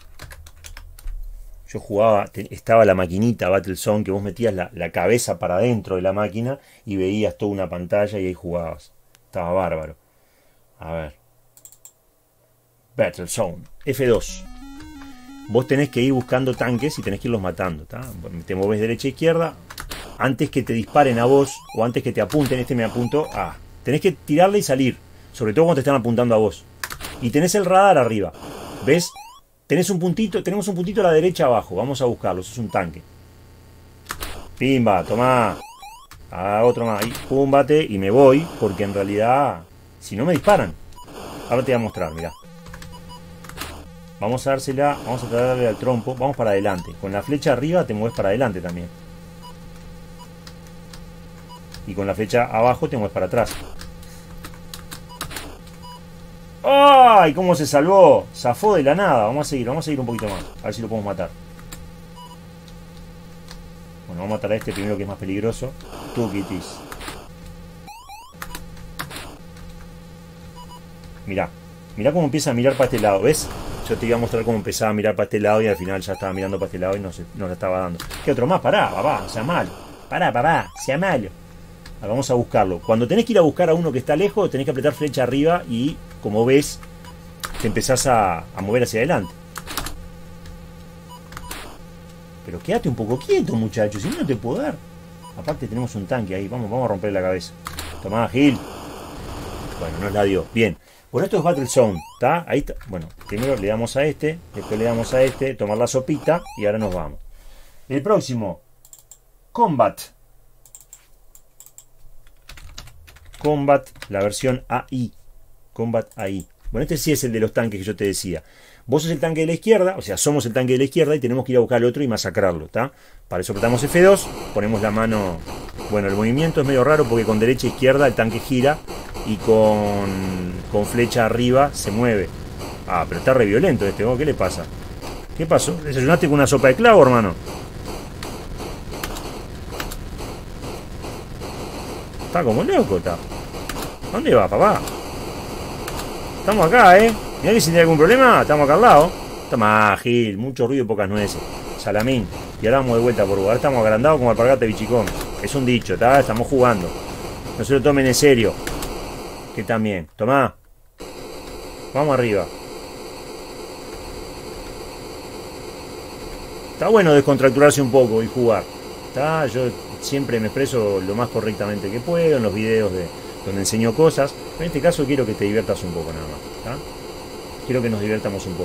estaba la maquinita Battlezone, que vos metías la cabeza para adentro de la máquina y veías toda una pantalla y ahí jugabas. Estaba bárbaro. A ver. Battlezone. F2. Vos tenés que ir buscando tanques y tenés que irlos matando, ¿tá? Te mueves derecha e izquierda. Antes que te disparen a vos o antes que te apunten, me apuntó. Tenés que tirarle y salir. Sobre todo cuando te están apuntando a vos. Y tenés el radar arriba. ¿Ves? Tenemos un puntito a la derecha abajo. Vamos a buscarlo. Eso es un tanque. Pimba, tomá. Otro más. Ahí, púmbate. Y me voy. Porque en realidad, si no me disparan. Ahora te voy a mostrar, mirá. Vamos a dársela. Vamos a tratar de darle al trompo. Vamos para adelante. Con la flecha arriba te mueves para adelante también. Y con la flecha abajo te mueves para atrás. ¡Ay! ¿Cómo se salvó? Zafó de la nada. Vamos a seguir un poquito más. A ver si lo podemos matar. Bueno, vamos a matar a este primero, que es más peligroso. Tukitis. Mirá. Mirá cómo empieza a mirar para este lado. ¿Ves? Yo te iba a mostrar cómo empezaba a mirar para este lado y al final ya estaba mirando para este lado y no la estaba dando. ¿Qué otro más? Pará, papá. Sea malo. Pará, papá. Sea malo. Vamos a buscarlo. Cuando tenés que ir a buscar a uno que está lejos, tenés que apretar flecha arriba y, como ves, te empezás a mover hacia adelante. Pero quédate un poco quieto, muchacho, si no, no te puedo dar. Aparte tenemos un tanque ahí, vamos a romperle la cabeza. Tomá, Gil. Bueno, nos la dio. Bien. Bueno, esto es Battle Zone, ¿está? Ahí está. Bueno, primero le damos a este, después le damos a este, tomar la sopita y ahora nos vamos. El próximo, Combat. Combat, la versión AI. Combat AI. Bueno, este sí es el de los tanques que yo te decía. Vos sos el tanque de la izquierda, o sea, somos el tanque de la izquierda y tenemos que ir a buscar al otro y masacrarlo, ¿está? Para eso apretamos F2, ponemos la mano... Bueno, el movimiento es medio raro porque con derecha e izquierda el tanque gira y con flecha arriba se mueve. Ah, pero está re violento este, ¿no? ¿Qué le pasa? ¿Qué pasó? ¿Desayunaste con una sopa de clavo, hermano? Está como loco, está. ¿Dónde va, papá? Estamos acá, ¿eh? Mirá que si tiene algún problema, estamos acá al lado. Toma, Gil, mucho ruido y pocas nueces. Salamín. Y ahora vamos de vuelta por lugar. Estamos agrandados como alpargata bichicón. Es un dicho, ¿está? Estamos jugando. No se lo tomen en serio. Que también. Tomá. Vamos arriba. Está bueno descontracturarse un poco y jugar. ¿Está? Yo siempre me expreso lo más correctamente que puedo en los videos donde enseño cosas. En este caso quiero que te diviertas un poco nada más. ¿Está? Quiero que nos divirtamos un poco.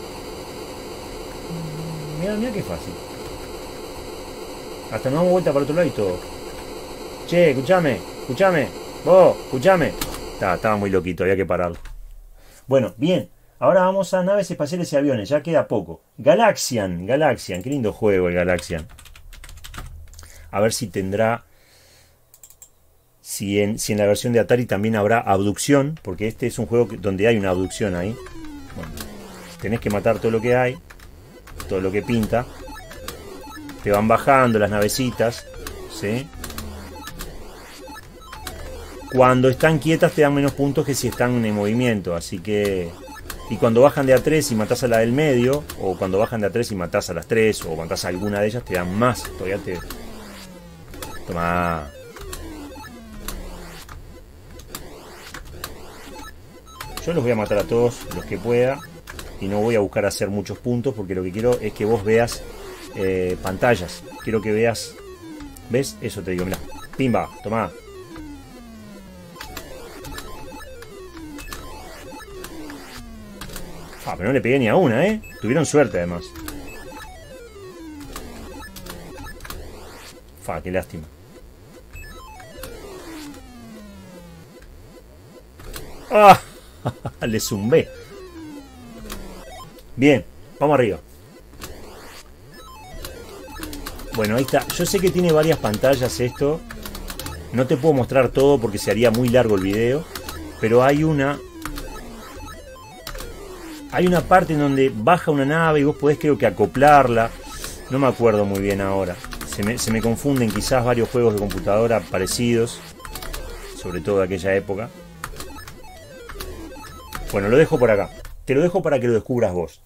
Mira qué fácil. Hasta nos damos vuelta para otro lado y todo. Che, escuchame. Vos, escuchame. Estaba muy loquito, había que pararlo. Bueno, bien. Ahora vamos a naves espaciales y aviones. Ya queda poco. Galaxian. Qué lindo juego el Galaxian. A ver si tendrá... Si en la versión de Atari también habrá abducción. Porque este es un juego donde hay una abducción ahí. Bueno, tenés que matar todo lo que hay. Todo lo que pinta. Te van bajando las navecitas. ¿Sí? Cuando están quietas te dan menos puntos que si están en movimiento. Así que... Y cuando bajan de A3 y matás a la del medio, o cuando bajan de A3 y matás a las 3, o matás a alguna de ellas, te dan más. Todavía te... Toma. Yo los voy a matar a todos los que pueda. Y no voy a buscar hacer muchos puntos, porque lo que quiero es que vos veas pantallas. Quiero que veas... ¿Ves? Eso te digo, mirá. Pimba, tomá. Ah, pero no le pegué ni a una, ¿eh? Tuvieron suerte, además. Fa, qué lástima. ¡Ah! Le zumbé. Bien, vamos arriba. Bueno, ahí está. Yo sé que tiene varias pantallas esto. No te puedo mostrar todo porque se haría muy largo el video. Pero hay una... Hay una parte en donde baja una nave y vos podés, creo que, acoplarla. No me acuerdo muy bien ahora. Se me confunden quizás varios juegos de computadora parecidos. Sobre todo de aquella época. Bueno, lo dejo por acá. Te lo dejo para que lo descubras vos.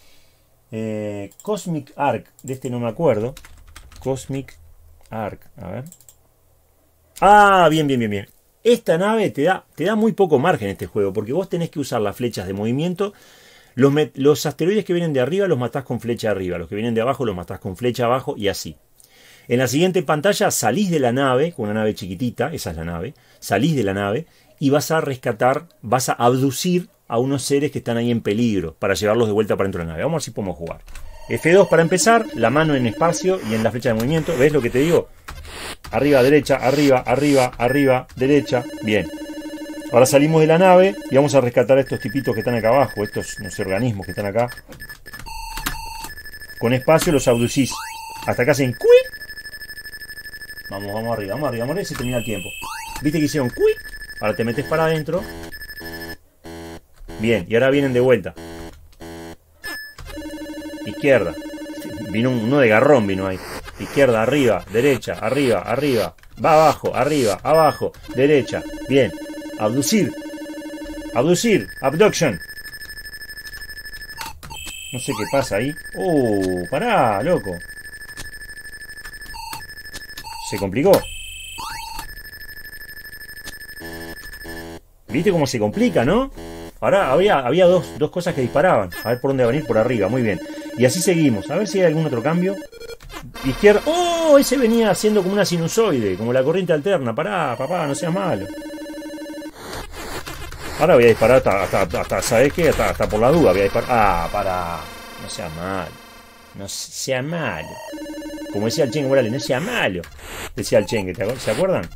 Cosmic Ark. De este no me acuerdo. Cosmic Ark. A ver. Ah, bien. Esta nave te da muy poco margen este juego. Porque vos tenés que usar las flechas de movimiento. Los asteroides que vienen de arriba los matás con flecha arriba. Los que vienen de abajo los matás con flecha abajo y así. En la siguiente pantalla salís de la nave, con una nave chiquitita, esa es la nave. Salís de la nave y vas a rescatar, vas a abducir a unos seres que están ahí en peligro para llevarlos de vuelta para dentro de la nave. Vamos a ver si podemos jugar. F2 para empezar, la mano en espacio y en la flecha de movimiento. ¿Ves lo que te digo? Arriba, derecha, arriba, derecha. Bien. Ahora salimos de la nave y vamos a rescatar a estos tipitos que están acá abajo. Estos, no sé, organismos que están acá. Con espacio los abducís. Hasta acá hacen quick. Vamos arriba, y se termina el tiempo. ¿Viste que hicieron quick? Ahora te metes para adentro. Bien, y ahora vienen de vuelta. Izquierda. Vino uno de garrón, vino ahí. Izquierda, arriba, derecha, arriba. Va abajo, arriba, abajo, derecha. Bien. Abducir. Abduction. No sé qué pasa ahí. Pará, loco. Se complicó. ¿Viste cómo se complica, no? Ahora había dos cosas que disparaban. A ver por dónde va a venir, por arriba, muy bien. Y así seguimos. A ver si hay algún otro cambio. Izquierda. ¡Oh! Ese venía haciendo como una sinusoide, como la corriente alterna. Pará, papá, no seas malo. Ahora voy a disparar hasta ¿sabes qué? Hasta por la duda voy a disparar. Ah, pará. No seas malo. No sea malo. Como decía el Chengue Morales, no sea malo. Decía el Chengue, ¿se acuerdan?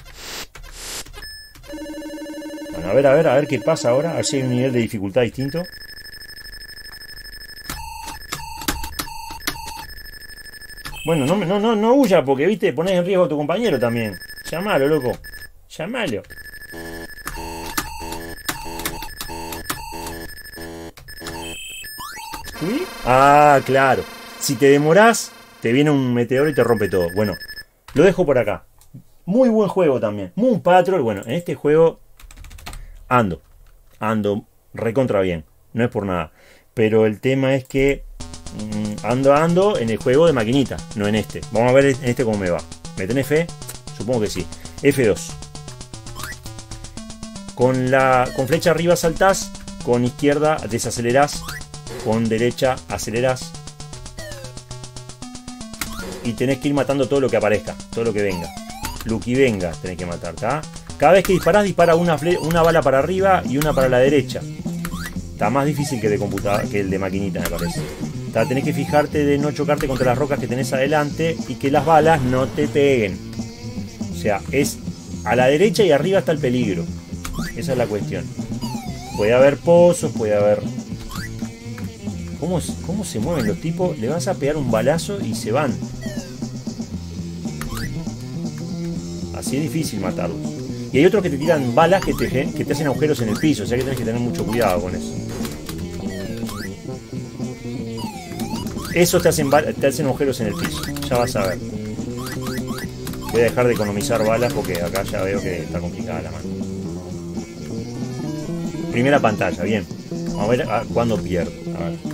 Bueno, a ver qué pasa ahora. A ver si hay un nivel de dificultad distinto. Bueno, no huya porque, viste, ponés en riesgo a tu compañero también. Llamalo, loco. Llamalo. ¿Sí? Ah, claro. Si te demorás, te viene un meteoro y te rompe todo. Bueno, lo dejo por acá. Muy buen juego también. Moon Patrol. Bueno, en este juego ando recontra bien. No es por nada. Pero el tema es que ando en el juego de maquinita, no en este. Vamos a ver en este cómo me va. ¿Me tenés fe? Supongo que sí. F2. Con flecha arriba saltás, con izquierda desacelerás, con derecha acelerás. Y tenés que ir matando todo lo que aparezca, todo lo que venga. Lo que venga tenés que matar, ¿tá? Cada vez que disparás, dispara una bala para arriba y una para la derecha. Está más difícil que el de maquinita, me parece. Tenés que fijarte de no chocarte contra las rocas que tenés adelante y que las balas no te peguen. O sea, es a la derecha y arriba está el peligro. Esa es la cuestión. Puede haber pozos, puede haber... ¿Cómo se mueven los tipos? Le vas a pegar un balazo y se van. Así es difícil matarlos. Y hay otros que te tiran balas que te hacen agujeros en el piso. O sea que tenés que tener mucho cuidado con eso. Esos te hacen agujeros en el piso. Ya vas a ver. Voy a dejar de economizar balas porque acá ya veo que está complicada la mano. Primera pantalla, bien. Vamos a ver cuándo pierdo. A ver.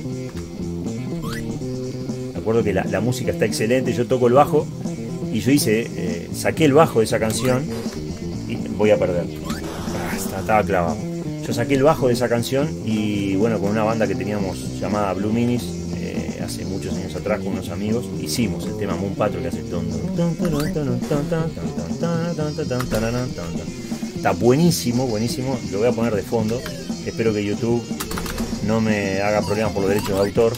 Me acuerdo que la música está excelente. Yo toco el bajo y yo saqué el bajo de esa canción y voy a perder. Estaba clavado. Yo saqué el bajo de esa canción y bueno, con una banda que teníamos llamada Blue Minis, hace muchos años atrás con unos amigos, hicimos el tema Moon Patrol que hace está buenísimo, buenísimo. Lo voy a poner de fondo. Espero que YouTube no me haga problemas por los derechos de autor.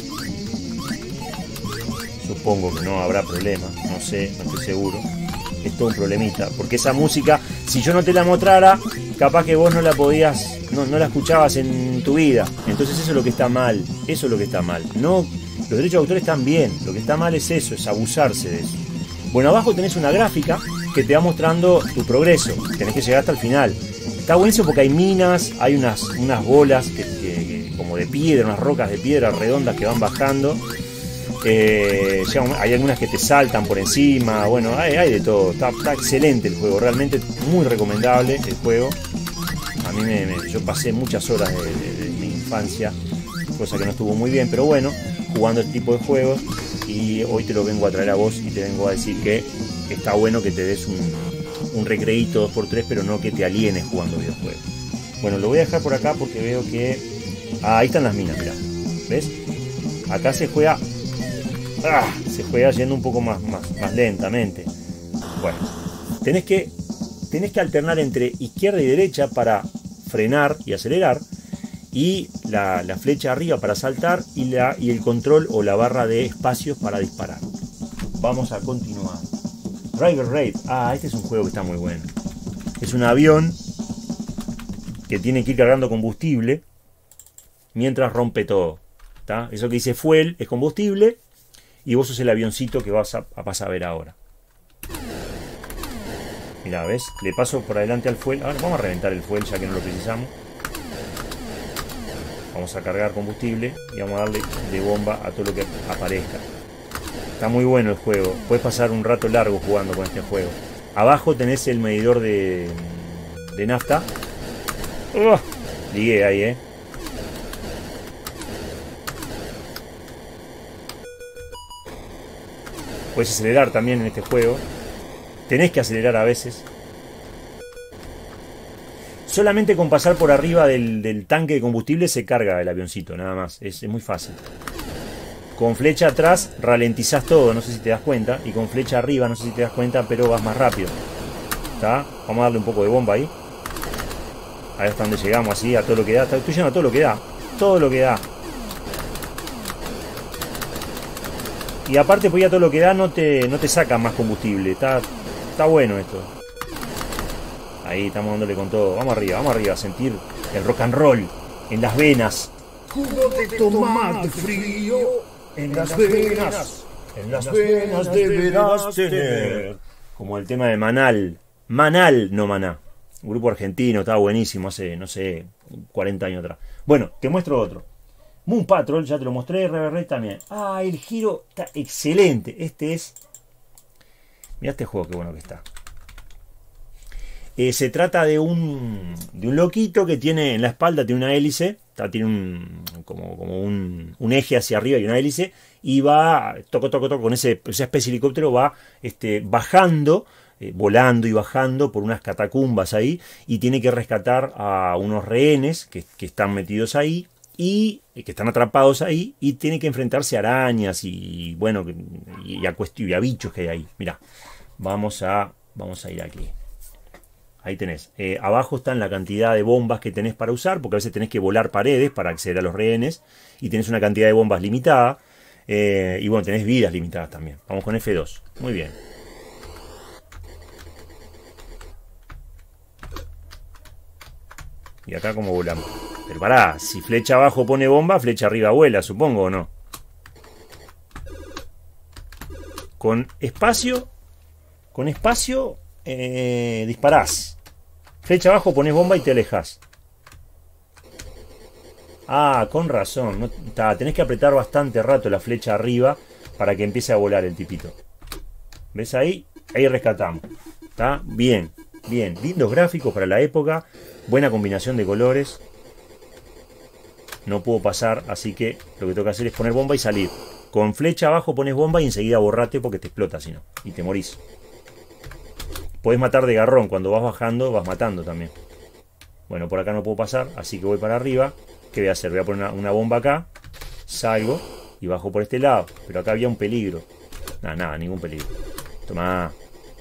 Supongo que no habrá problema, no sé, no estoy seguro. Es todo un problemita, porque esa música, si yo no te la mostrara, capaz que vos no la podías, no la escuchabas en tu vida. Entonces eso es lo que está mal, eso es lo que está mal. No, los derechos de autor están bien, lo que está mal es eso, es abusarse de eso. Bueno, abajo tenés una gráfica que te va mostrando tu progreso, tenés que llegar hasta el final. Está buenísimo porque hay minas, hay unas bolas que como de piedra, unas rocas de piedra redondas que van bajando. Hay algunas que te saltan por encima. Bueno, hay de todo. Está excelente el juego, realmente muy recomendable el juego. A mí yo pasé muchas horas de mi infancia, cosa que no estuvo muy bien, pero bueno, jugando este tipo de juegos. Y hoy te lo vengo a traer a vos y te vengo a decir que está bueno que te des un recreíto 2x3, pero no que te alienes jugando videojuegos. Bueno, lo voy a dejar por acá porque veo que... ahí están las minas, mirá. ¿Ves? Acá se juega... se juega yendo un poco más lentamente. Bueno, tenés que alternar entre izquierda y derecha para frenar y acelerar, y la flecha arriba para saltar, y el control o la barra de espacios para disparar. Vamos a continuar. Driver Raid. Este es un juego que está muy bueno. Es un avión que tiene que ir cargando combustible mientras rompe todo. ¿Tá? Eso que dice fuel es combustible. Y vos sos el avioncito que vas a ver ahora. Mirá, ¿ves? Le paso por adelante al fuel. Ahora vamos a reventar el fuel ya que no lo precisamos. Vamos a cargar combustible y vamos a darle de bomba a todo lo que aparezca. Está muy bueno el juego. Puedes pasar un rato largo jugando con este juego. Abajo tenés el medidor de nafta. Ligué ahí, Puedes acelerar también en este juego. Tenés que acelerar a veces. Solamente con pasar por arriba del tanque de combustible se carga el avioncito, nada más. Es muy fácil. Con flecha atrás ralentizás todo, no sé si te das cuenta. Y con flecha arriba, no sé si te das cuenta, pero vas más rápido. ¿Está? Vamos a darle un poco de bomba ahí. Ahí hasta donde llegamos, así, a todo lo que da. Estoy yendo a todo lo que da. Todo lo que da. Y aparte, pues ya todo lo que da no te saca más combustible. Está bueno esto. Ahí estamos dándole con todo. Vamos arriba, a sentir el rock and roll en las venas. Jugo de tomate frío en las venas. En las venas deberás tener. Como el tema de Manal. Manal, no Maná. Un grupo argentino, estaba buenísimo hace, no sé, 40 años atrás. Bueno, te muestro otro. Moon Patrol, ya te lo mostré, Reverb Ray también. Ah, el giro está excelente. Este es... Mirá este juego, qué bueno que está. Se trata de un loquito que tiene en la espalda, tiene una hélice, tiene como un eje hacia arriba y una hélice, y va, toco, con esa especie de helicóptero, va bajando, volando y bajando por unas catacumbas ahí, y tiene que rescatar a unos rehenes que están metidos ahí, y que están atrapados ahí, y tiene que enfrentarse a arañas y bueno, y a bichos que hay ahí. Mirá, vamos a ir aquí. Ahí tenés. Abajo están la cantidad de bombas que tenés para usar, porque a veces tenés que volar paredes para acceder a los rehenes, y tenés una cantidad de bombas limitada, y bueno, tenés vidas limitadas también. Vamos con F2. Muy bien. Y acá como volamos. Pero pará, si flecha abajo pone bomba, flecha arriba vuela, supongo, ¿o no? Con espacio disparás. Flecha abajo pones bomba y te alejas. Ah, con razón. No, tenés que apretar bastante rato la flecha arriba para que empiece a volar el tipito. ¿Ves ahí? Ahí rescatamos. ¿Está? Bien, bien. Lindos gráficos para la época. Buena combinación de colores. No puedo pasar, así que lo que tengo que hacer es poner bomba y salir. Con flecha abajo pones bomba y enseguida borrate porque te explota si no. Y te morís. Podés matar de garrón, cuando vas bajando vas matando también. Bueno, por acá no puedo pasar, así que voy para arriba. ¿Qué voy a hacer? Voy a poner una bomba acá, salgo y bajo por este lado. Pero acá había un peligro. Nada, ningún peligro. Tomá.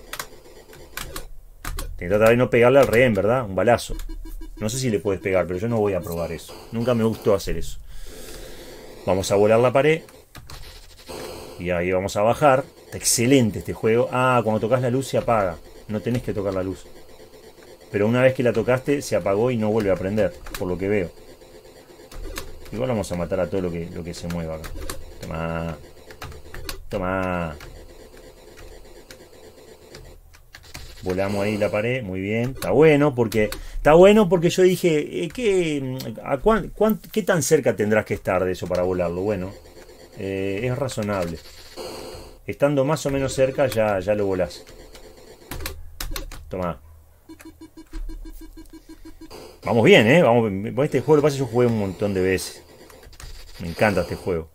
Tenés que tratar de no pegarle al rehén, ¿verdad? Un balazo. No sé si le puedes pegar, pero yo no voy a probar eso. Nunca me gustó hacer eso. Vamos a volar la pared. Y ahí vamos a bajar. Está excelente este juego. Ah, cuando tocas la luz se apaga. No tenés que tocar la luz. Pero una vez que la tocaste se apagó y no vuelve a prender, por lo que veo. Igual vamos a matar a todo lo que se mueva acá. Toma. Toma. Volamos ahí la pared, muy bien. Está bueno porque yo dije, ¿qué tan cerca tendrás que estar de eso para volarlo? Bueno, es razonable. Estando más o menos cerca ya lo volás. Toma. Vamos bien, ¿eh? Vamos, este juego lo que pasa es que yo jugué un montón de veces. Me encanta este juego.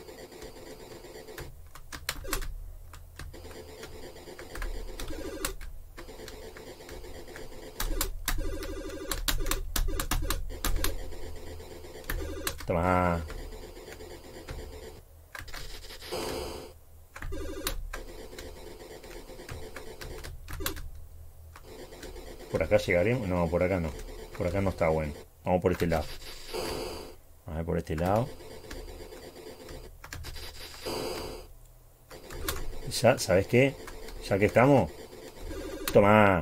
Toma. ¿Por acá llegaremos? No, por acá no. Por acá no está bueno. Vamos por este lado. A ver, por este lado. Ya, ¿sabes qué? Ya que estamos. Toma.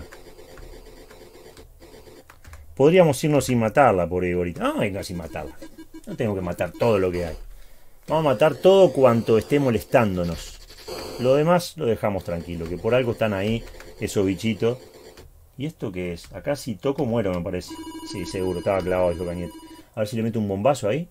Podríamos irnos sin matarla por ahí ahorita. Ay, no, sin matarla. No tengo que matar todo lo que hay. Vamos a matar todo cuanto esté molestándonos. Lo demás lo dejamos tranquilo. Que por algo están ahí esos bichitos. ¿Y esto qué es? Acá si toco muero, me parece. Sí, seguro, estaba clavado eso, Cañete. A ver si le meto un bombazo ahí.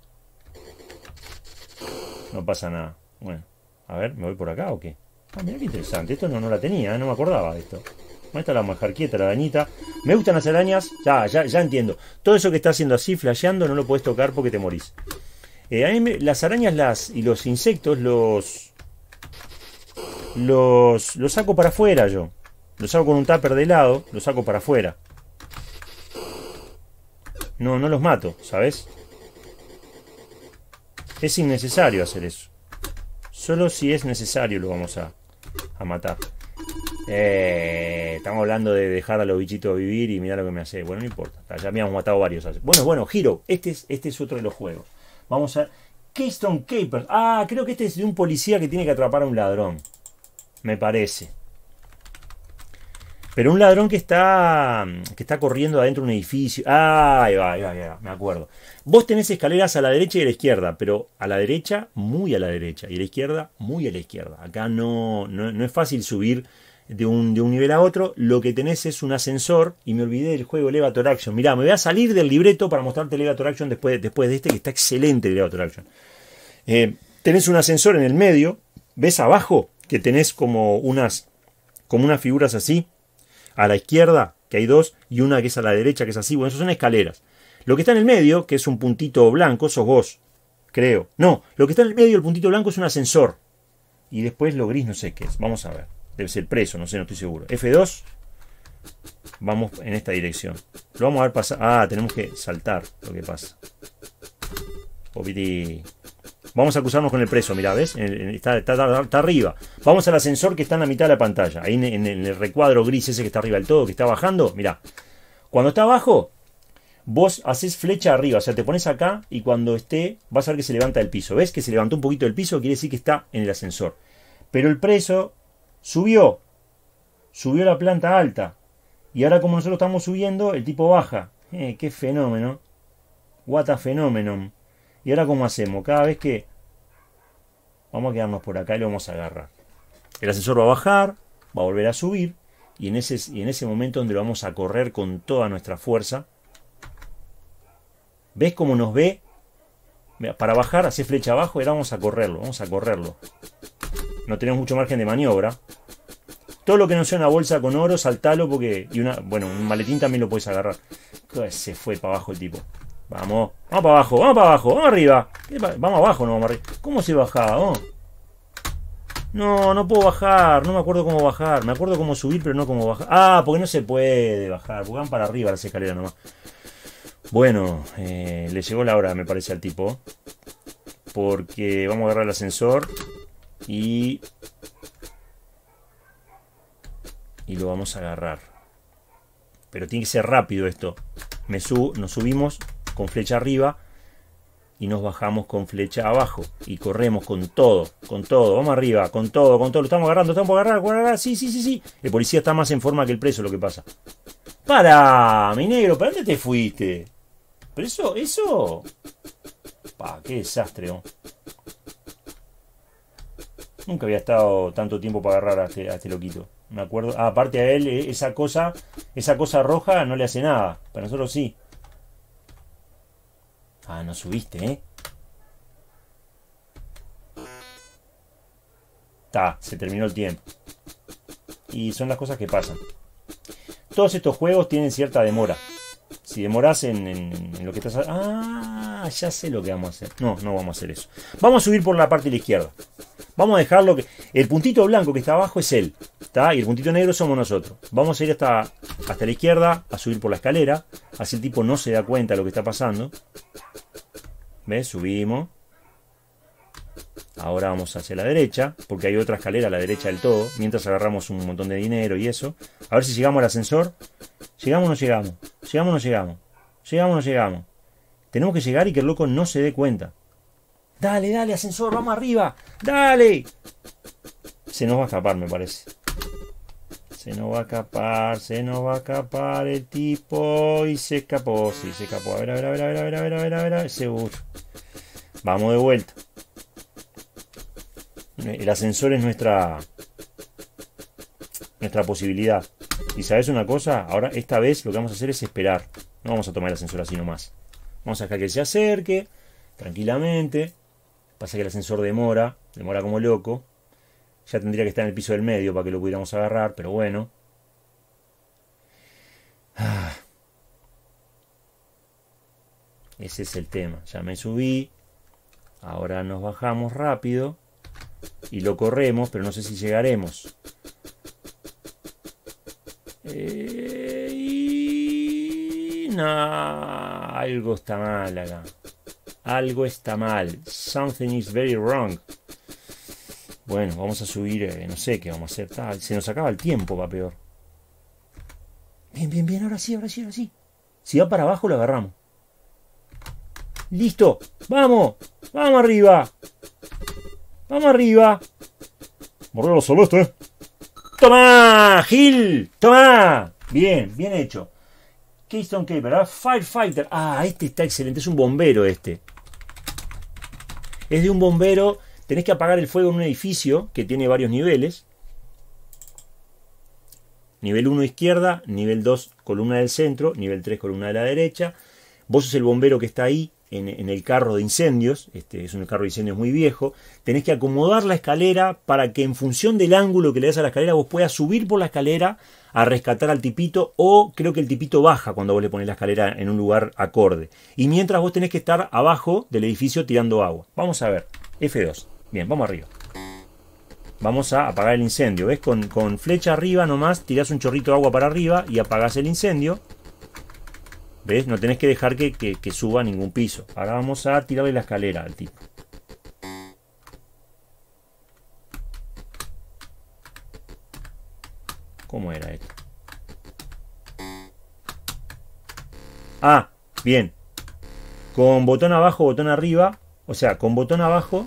No pasa nada. Bueno, a ver, ¿me voy por acá o qué? Ah, mira qué interesante. Esto no la tenía, no me acordaba de esto. Ahí está la majar quieta, la arañita. Me gustan las arañas. Ya entiendo. Todo eso que está haciendo así, flasheando, no lo puedes tocar porque te morís. A mí las arañas y los insectos los saco para afuera yo. Lo saco con un tupper de lado, lo saco para afuera. No los mato, ¿sabes? Es innecesario hacer eso. Solo si es necesario lo vamos a matar. Estamos hablando de dejar a los bichitos vivir y mirá lo que me hace. Bueno, no importa. Ya me habíamos matado varios. Bueno, Hero. Este es otro de los juegos. Vamos a... Keystone Capers. Ah, creo que este es de un policía que tiene que atrapar a un ladrón. Me parece. Pero un ladrón que está corriendo adentro de un edificio. Ah, ahí va, me acuerdo. Vos tenés escaleras a la derecha y a la izquierda, pero a la derecha, muy a la derecha, y a la izquierda, muy a la izquierda. Acá no es fácil subir de un nivel a otro. Lo que tenés es un ascensor, y me olvidé del juego Elevator Action. Mirá, me voy a salir del libreto para mostrarte Elevator Action después de este, que está excelente el Elevator Action. Tenés un ascensor en el medio, ves abajo que tenés como unas figuras así. A la izquierda, que hay dos, y una que es a la derecha, que es así. Bueno, eso son escaleras. Lo que está en el medio, que es un puntito blanco, sos vos, creo. No, lo que está en el medio, el puntito blanco, es un ascensor. Y después lo gris no sé qué es. Vamos a ver. Debe ser preso, no sé, no estoy seguro. F2. Vamos en esta dirección. Lo vamos a ver pasar. Ah, tenemos que saltar lo que pasa. Opiti. Vamos a cruzarnos con el preso, mirá, ¿ves? Está arriba. Vamos al ascensor que está en la mitad de la pantalla. Ahí en el recuadro gris ese que está arriba del todo, que está bajando. Mirá. Cuando está abajo, vos haces flecha arriba. O sea, te pones acá y cuando esté, vas a ver que se levanta del piso. ¿Ves que se levantó un poquito del piso? Quiere decir que está en el ascensor. Pero el preso subió. Subió a la planta alta. Y ahora como nosotros estamos subiendo, el tipo baja. ¡Qué fenómeno! What a phenomenon. Y ahora ¿cómo hacemos? Cada vez que... Vamos a quedarnos por acá y lo vamos a agarrar. El ascensor va a bajar, va a volver a subir. Y en ese momento donde lo vamos a correr con toda nuestra fuerza. ¿Ves cómo nos ve? Para bajar, hace flecha abajo y ahora vamos a correrlo. Vamos a correrlo. No tenemos mucho margen de maniobra. Todo lo que no sea una bolsa con oro, saltalo porque... Bueno, un maletín también lo puedes agarrar. Se fue para abajo el tipo. Vamos para abajo, vamos arriba. Vamos abajo, no vamos arriba. ¿Cómo se bajaba? Oh. No puedo bajar, no me acuerdo cómo bajar. Me acuerdo cómo subir, pero no cómo bajar. Ah, porque no se puede bajar, porque van para arriba las escaleras nomás. Bueno, le llegó la hora, me parece, al tipo. Porque vamos a agarrar el ascensor y lo vamos a agarrar. Pero tiene que ser rápido esto. Nos subimos con flecha arriba y nos bajamos con flecha abajo y corremos con todo, vamos arriba, con todo, lo estamos agarrando, agarrar, sí, el policía está más en forma que el preso, lo que pasa. Para, mi negro, ¿para dónde te fuiste? Pero eso, qué desastre, ¿no? Nunca había estado tanto tiempo para agarrar a este loquito, me acuerdo. Aparte a él, esa cosa roja no le hace nada, para nosotros sí. No subiste, ¿eh? Se terminó el tiempo. Y son las cosas que pasan. Todos estos juegos tienen cierta demora. Si demoras en lo que estás... ya sé lo que vamos a hacer. No vamos a hacer eso. Vamos a subir por la parte de la izquierda. Vamos a dejarlo que... El puntito blanco que está abajo es él. ¿Está? Y el puntito negro somos nosotros. Vamos a ir hasta la izquierda, a subir por la escalera. Así el tipo no se da cuenta de lo que está pasando. ¿Ves? Subimos. Ahora vamos hacia la derecha, porque hay otra escalera a la derecha del todo, mientras agarramos un montón de dinero y eso. A ver si llegamos al ascensor. ¿Llegamos o no llegamos? ¿Llegamos o no llegamos? ¿Llegamos o no llegamos? Tenemos que llegar y que el loco no se dé cuenta. Dale, ascensor, vamos arriba. Dale. Se nos va a escapar, me parece. Se nos va a escapar el tipo. Y se escapó, sí, se escapó. A ver. Seguro. Vamos de vuelta. El ascensor es nuestra posibilidad. Y sabes una cosa, ahora esta vez lo que vamos a hacer es esperar. No vamos a tomar el ascensor así nomás. Vamos a dejar que se acerque tranquilamente. Pasa que el ascensor demora como loco. Ya tendría que estar en el piso del medio para que lo pudiéramos agarrar, pero bueno. Ese es el tema. Ya me subí. Ahora nos bajamos rápido. Y lo corremos, pero no sé si llegaremos. Algo está mal acá. Algo está mal. Something is very wrong. Bueno, vamos a subir, no sé qué vamos a hacer. Se nos acaba el tiempo, va peor. Bien, bien, bien, ahora sí, ahora sí, ahora sí. Si va para abajo lo agarramos. ¡Listo! ¡Vamos! ¡Vamos arriba! ¡Vamos arriba! Morreo celeste. ¡Toma! ¡Gil! ¡Toma! Bien, bien hecho. Keystone Caper, ¿verdad? Firefighter. Ah, este está excelente. Es un bombero este. Es de un bombero. Tenés que apagar el fuego en un edificio que tiene varios niveles. Nivel 1 izquierda, nivel 2 columna del centro, nivel 3 columna de la derecha. Vos sos el bombero que está ahí en el carro de incendios. Este es un carro de incendios muy viejo. Tenés que acomodar la escalera para que en función del ángulo que le das a la escalera vos puedas subir por la escalera a rescatar al tipito, o creo que el tipito baja cuando vos le pones la escalera en un lugar acorde. Y mientras vos tenés que estar abajo del edificio tirando agua. Vamos a ver. F2. Bien, vamos arriba. Vamos a apagar el incendio. ¿Ves? Con flecha arriba nomás tirás un chorrito de agua para arriba y apagás el incendio. ¿Ves? No tenés que dejar que suba a ningún piso. Ahora vamos a tirarle la escalera al tipo. ¿Cómo era esto? Ah, bien. Con botón abajo, botón arriba. O sea, con botón abajo.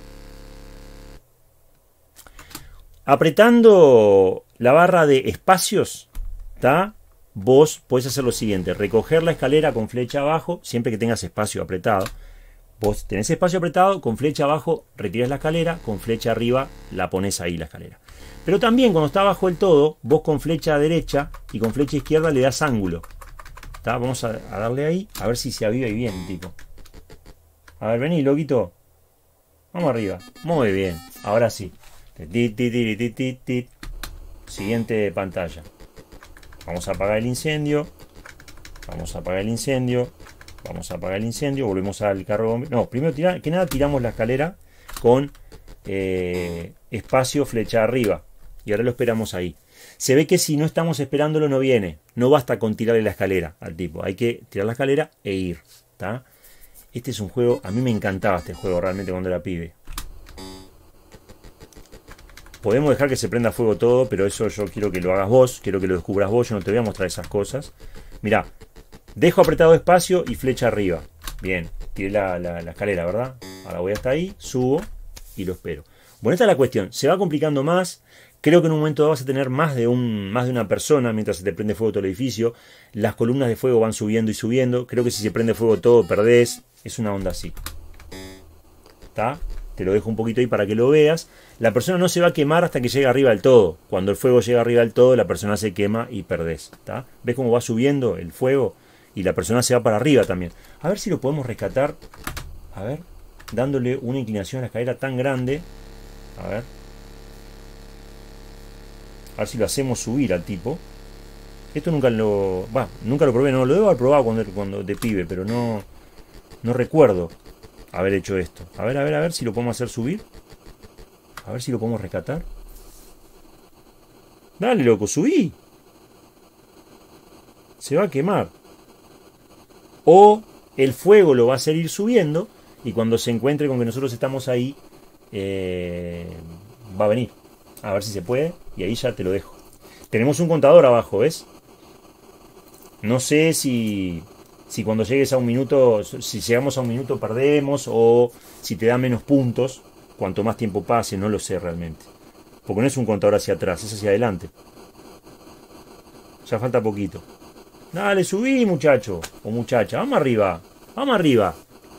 Apretando la barra de espacios, ¿tá? Vos podés hacer lo siguiente. Recoger la escalera con flecha abajo, siempre que tengas espacio apretado. Vos tenés espacio apretado, con flecha abajo retirás la escalera, con flecha arriba la pones ahí la escalera. Pero también cuando está abajo del todo, vos con flecha derecha y con flecha izquierda le das ángulo. ¿Tá? Vamos a darle ahí, a ver si se aviva y bien, tipo. A ver, vení, loquito. Vamos arriba. Muy bien, ahora sí. Siguiente pantalla. Vamos a apagar el incendio. Vamos a apagar el incendio. Vamos a apagar el incendio. Volvemos al carro bombero. No, primero que nada tiramos la escalera con espacio flecha arriba. Y ahora lo esperamos ahí. Se ve que si no estamos esperándolo no viene. No basta con tirarle la escalera al tipo. Hay que tirar la escalera e ir. ¿Tá? Este es un juego. A mí me encantaba este juego realmente cuando era pibe. Podemos dejar que se prenda fuego todo, pero eso yo quiero que lo hagas vos, quiero que lo descubras vos, yo no te voy a mostrar esas cosas. Mirá, dejo apretado espacio y flecha arriba. Bien, tiré la escalera, ¿verdad? Ahora voy hasta ahí, subo y lo espero. Bueno, esta es la cuestión, se va complicando más. Creo que en un momento dado vas a tener más de una persona mientras se te prende fuego todo el edificio. Las columnas de fuego van subiendo y subiendo. Creo que si se prende fuego todo perdés. Es una onda así. ¿Está? Te lo dejo un poquito ahí para que lo veas. La persona no se va a quemar hasta que llegue arriba del todo. Cuando el fuego llega arriba del todo, la persona se quema y perdés. ¿Tá? ¿Ves cómo va subiendo el fuego? Y la persona se va para arriba también. A ver si lo podemos rescatar. A ver. Dándole una inclinación a la escalera tan grande. A ver. A ver si lo hacemos subir al tipo. Esto nunca lo... nunca lo probé. No lo debo haber probado cuando de pibe. Pero no recuerdo haber hecho esto. A ver si lo podemos hacer subir. A ver si lo podemos rescatar. Dale, loco, subí. Se va a quemar. O el fuego lo va a hacer ir subiendo. Y cuando se encuentre con que nosotros estamos ahí, va a venir. A ver si se puede. Y ahí ya te lo dejo. Tenemos un contador abajo, ¿ves? No sé si cuando llegues a un minuto, si llegamos a un minuto perdemos, o si te da menos puntos cuanto más tiempo pase, no lo sé realmente. Porque no es un contador hacia atrás, es hacia adelante. Ya falta poquito. Dale, subí, muchacho o muchacha, vamos arriba, vamos arriba.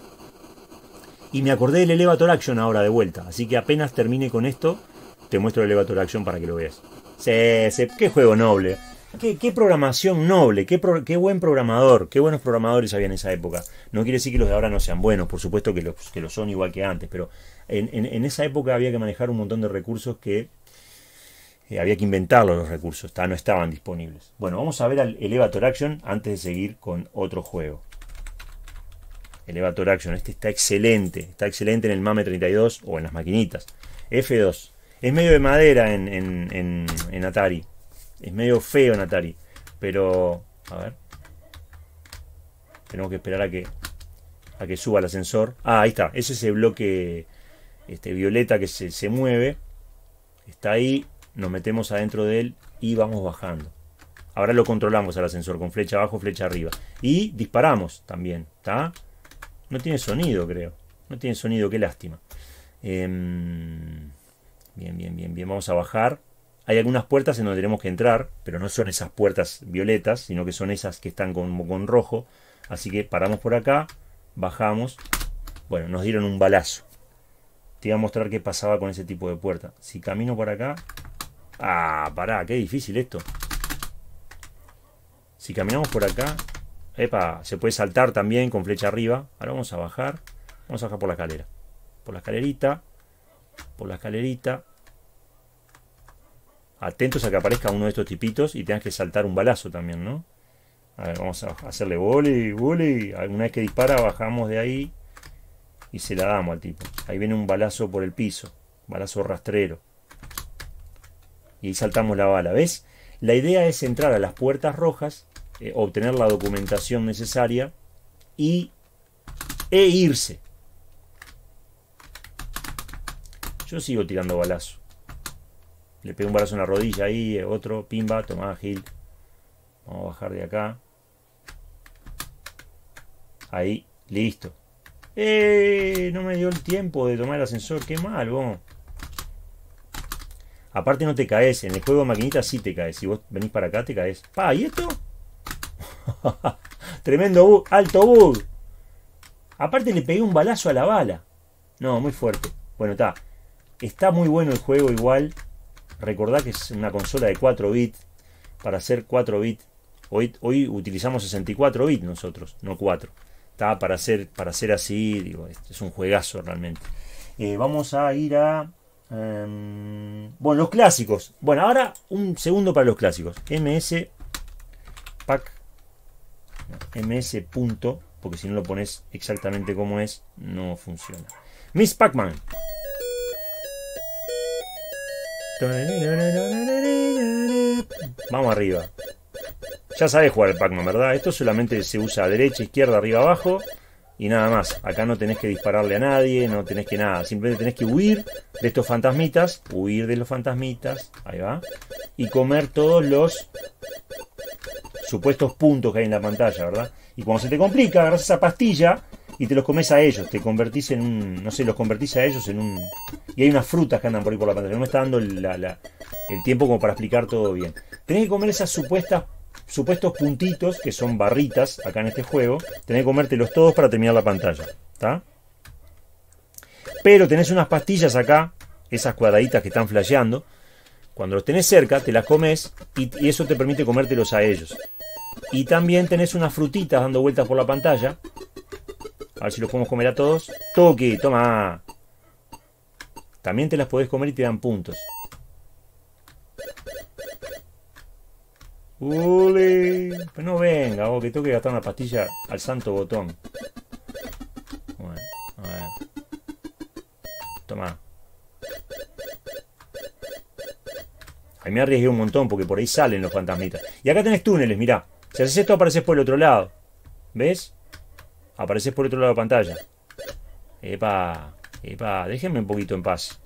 Y me acordé del Elevator Action ahora de vuelta, así que apenas termine con esto, te muestro el Elevator Action para que lo veas. Qué juego noble. Qué programación noble, qué buen programador, qué buenos programadores había en esa época. No quiere decir que los de ahora no sean buenos, por supuesto que lo son igual que antes, pero en esa época había que manejar un montón de recursos que había que inventarlos los recursos, no estaban disponibles. Bueno, vamos a ver al Elevator Action antes de seguir con otro juego. Elevator Action, este está excelente en el MAME 32 o en las maquinitas. F2, es medio de madera en Atari. Es medio feo en Atari. Pero, a ver. Tenemos que esperar a que suba el ascensor. Ah, ahí está. Es ese bloque violeta que se mueve. Está ahí, nos metemos adentro de él y vamos bajando. Ahora lo controlamos al ascensor con flecha abajo, flecha arriba. Y disparamos también, ¿está? No tiene sonido, creo. No tiene sonido, qué lástima. Bien. Vamos a bajar. Hay algunas puertas en donde tenemos que entrar, pero no son esas puertas violetas, sino que son esas que están con rojo. Así que paramos por acá, bajamos. Bueno, nos dieron un balazo. Te iba a mostrar qué pasaba con ese tipo de puerta. Si camino por acá... Ah, pará, qué difícil esto. Si caminamos por acá... Epa, se puede saltar también con flecha arriba. Ahora vamos a bajar. Vamos a bajar por la escalera. Por la escalerita. Por la escalerita. Atentos a que aparezca uno de estos tipitos y tengas que saltar un balazo también, ¿no? A ver, vamos a hacerle vole. Alguna vez que dispara, bajamos de ahí y se la damos al tipo. Ahí viene un balazo por el piso. Balazo rastrero. Y ahí saltamos la bala, ¿ves? La idea es entrar a las puertas rojas, obtener la documentación necesaria e irse. Yo sigo tirando balazo. Le pego un balazo en la rodilla ahí, otro, pimba, tomá, Gil. Vamos a bajar de acá. Ahí, listo. No me dio el tiempo de tomar el ascensor, qué mal, vos. Aparte no te caes, en el juego de maquinitas sí te caes. Si vos venís para acá te caes. Pa, ¿y esto? Tremendo bug, alto bug. Aparte le pegué un balazo a la bala. No, muy fuerte. Bueno, está muy bueno el juego igual. Recordá que es una consola de 4 bits. Para hacer 4 bits. Hoy utilizamos 64 bits nosotros, no 4. Está para hacer así, digo, es un juegazo realmente. Vamos a ir a... bueno, los clásicos. Bueno, ahora un segundo para los clásicos. MS Pac. MS punto, porque si no lo pones exactamente como es, no funciona. Miss Pac-Man. Vamos arriba. Ya sabes jugar el Pac-Man, ¿verdad? Esto solamente se usa a derecha, izquierda, arriba, abajo y nada más. Acá no tenés que dispararle a nadie, no tenés que nada. Simplemente tenés que huir de estos fantasmitas, ahí va, y comer todos los supuestos puntos que hay en la pantalla, ¿verdad? Y cuando se te complica, agarras esa pastilla y te los comes a ellos, te convertís en un, no sé, los convertís a ellos en un... Y hay unas frutas que andan por ahí por la pantalla, no me está dando el tiempo como para explicar todo bien. Tenés que comer esas supuestos puntitos, que son barritas acá en este juego, tenés que comértelos todos para terminar la pantalla, ¿está? Pero tenés unas pastillas acá, esas cuadraditas que están flasheando, cuando los tenés cerca, te las comes y eso te permite comértelos a ellos. Y también tenés unas frutitas dando vueltas por la pantalla. A ver si los podemos comer a todos. Toki, toma. También te las podés comer y te dan puntos. ¡Ule! Pero no venga, vos, que tengo que gastar una pastilla al santo botón. Bueno, a ver. Toma. Ahí me arriesgué un montón porque por ahí salen los fantasmitas. Y acá tenés túneles, mirá. Si haces esto apareces por el otro lado. ¿Ves? Apareces por el otro lado de la pantalla. Epa, déjenme un poquito en paz.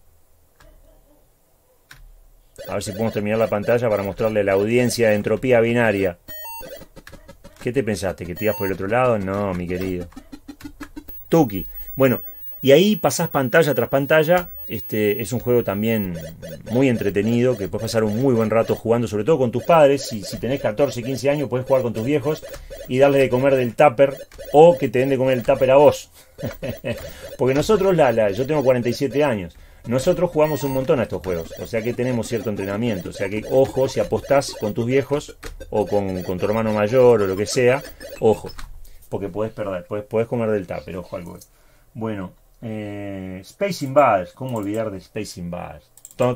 A ver si podemos terminar la pantalla para mostrarle a la audiencia de Entropía Binaria. ¿Qué te pensaste? ¿Que te ibas por el otro lado? No, mi querido. Tuki. Bueno, y ahí pasás pantalla tras pantalla. Es un juego también muy entretenido, que puedes pasar un muy buen rato jugando, sobre todo con tus padres. Si tenés 14, 15 años, puedes jugar con tus viejos y darle de comer del tupper, o que te den de comer el tupper a vos. Porque nosotros, yo tengo 47 años. Nosotros jugamos un montón a estos juegos, o sea que tenemos cierto entrenamiento, o sea que ojo, si apostás con tus viejos o con tu hermano mayor o lo que sea, ojo, porque podés perder, podés comer del tupper, ojo al juego. Bueno, Space Invaders, ¿cómo olvidar de Space Invaders?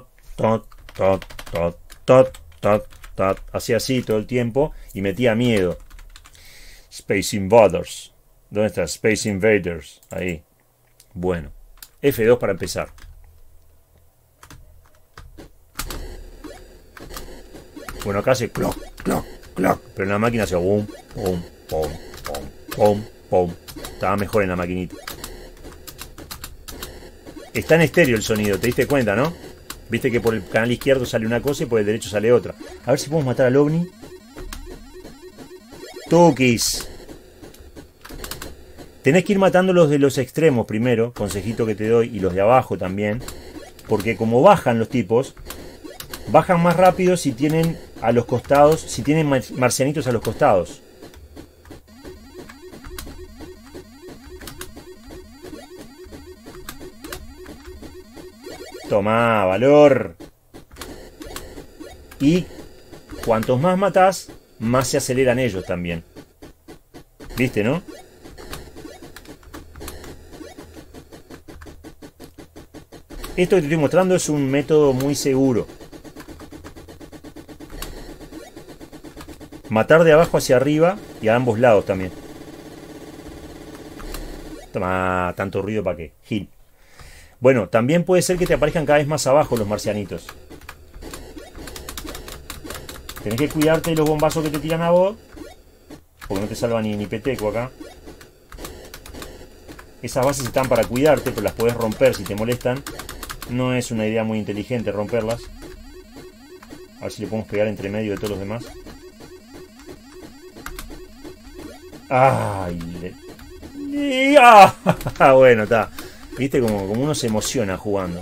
Hacía así todo el tiempo y metía miedo. Space Invaders, ¿dónde está? Space Invaders, ahí. Bueno, F2 para empezar. Bueno, acá hace clock, clock, clock. Pero en la máquina hace boom, boom, boom, boom, boom, boom. Estaba mejor en la maquinita. Está en estéreo el sonido, ¿te diste cuenta, no? Viste que por el canal izquierdo sale una cosa y por el derecho sale otra. A ver si podemos matar al ovni. Tukis. Tenés que ir matando los de los extremos primero, consejito que te doy, y los de abajo también. Porque como bajan los tipos, bajan más rápido si tienen a los costados, si tienen marcianitos a los costados. Tomá, valor. Y cuantos más matás, más se aceleran ellos también. ¿Viste, no? Esto que te estoy mostrando es un método muy seguro. Matar de abajo hacia arriba y a ambos lados también. Toma, tanto ruido para qué. Gil. Bueno, también puede ser que te aparezcan cada vez más abajo los marcianitos. Tenés que cuidarte de los bombazos que te tiran a vos. Porque no te salva ni peteco acá. Esas bases están para cuidarte, pero las podés romper si te molestan. No es una idea muy inteligente romperlas. A ver si le podemos pegar entre medio de todos los demás. ¡Ay! ¡Ah! Bueno, está. Viste como uno se emociona jugando.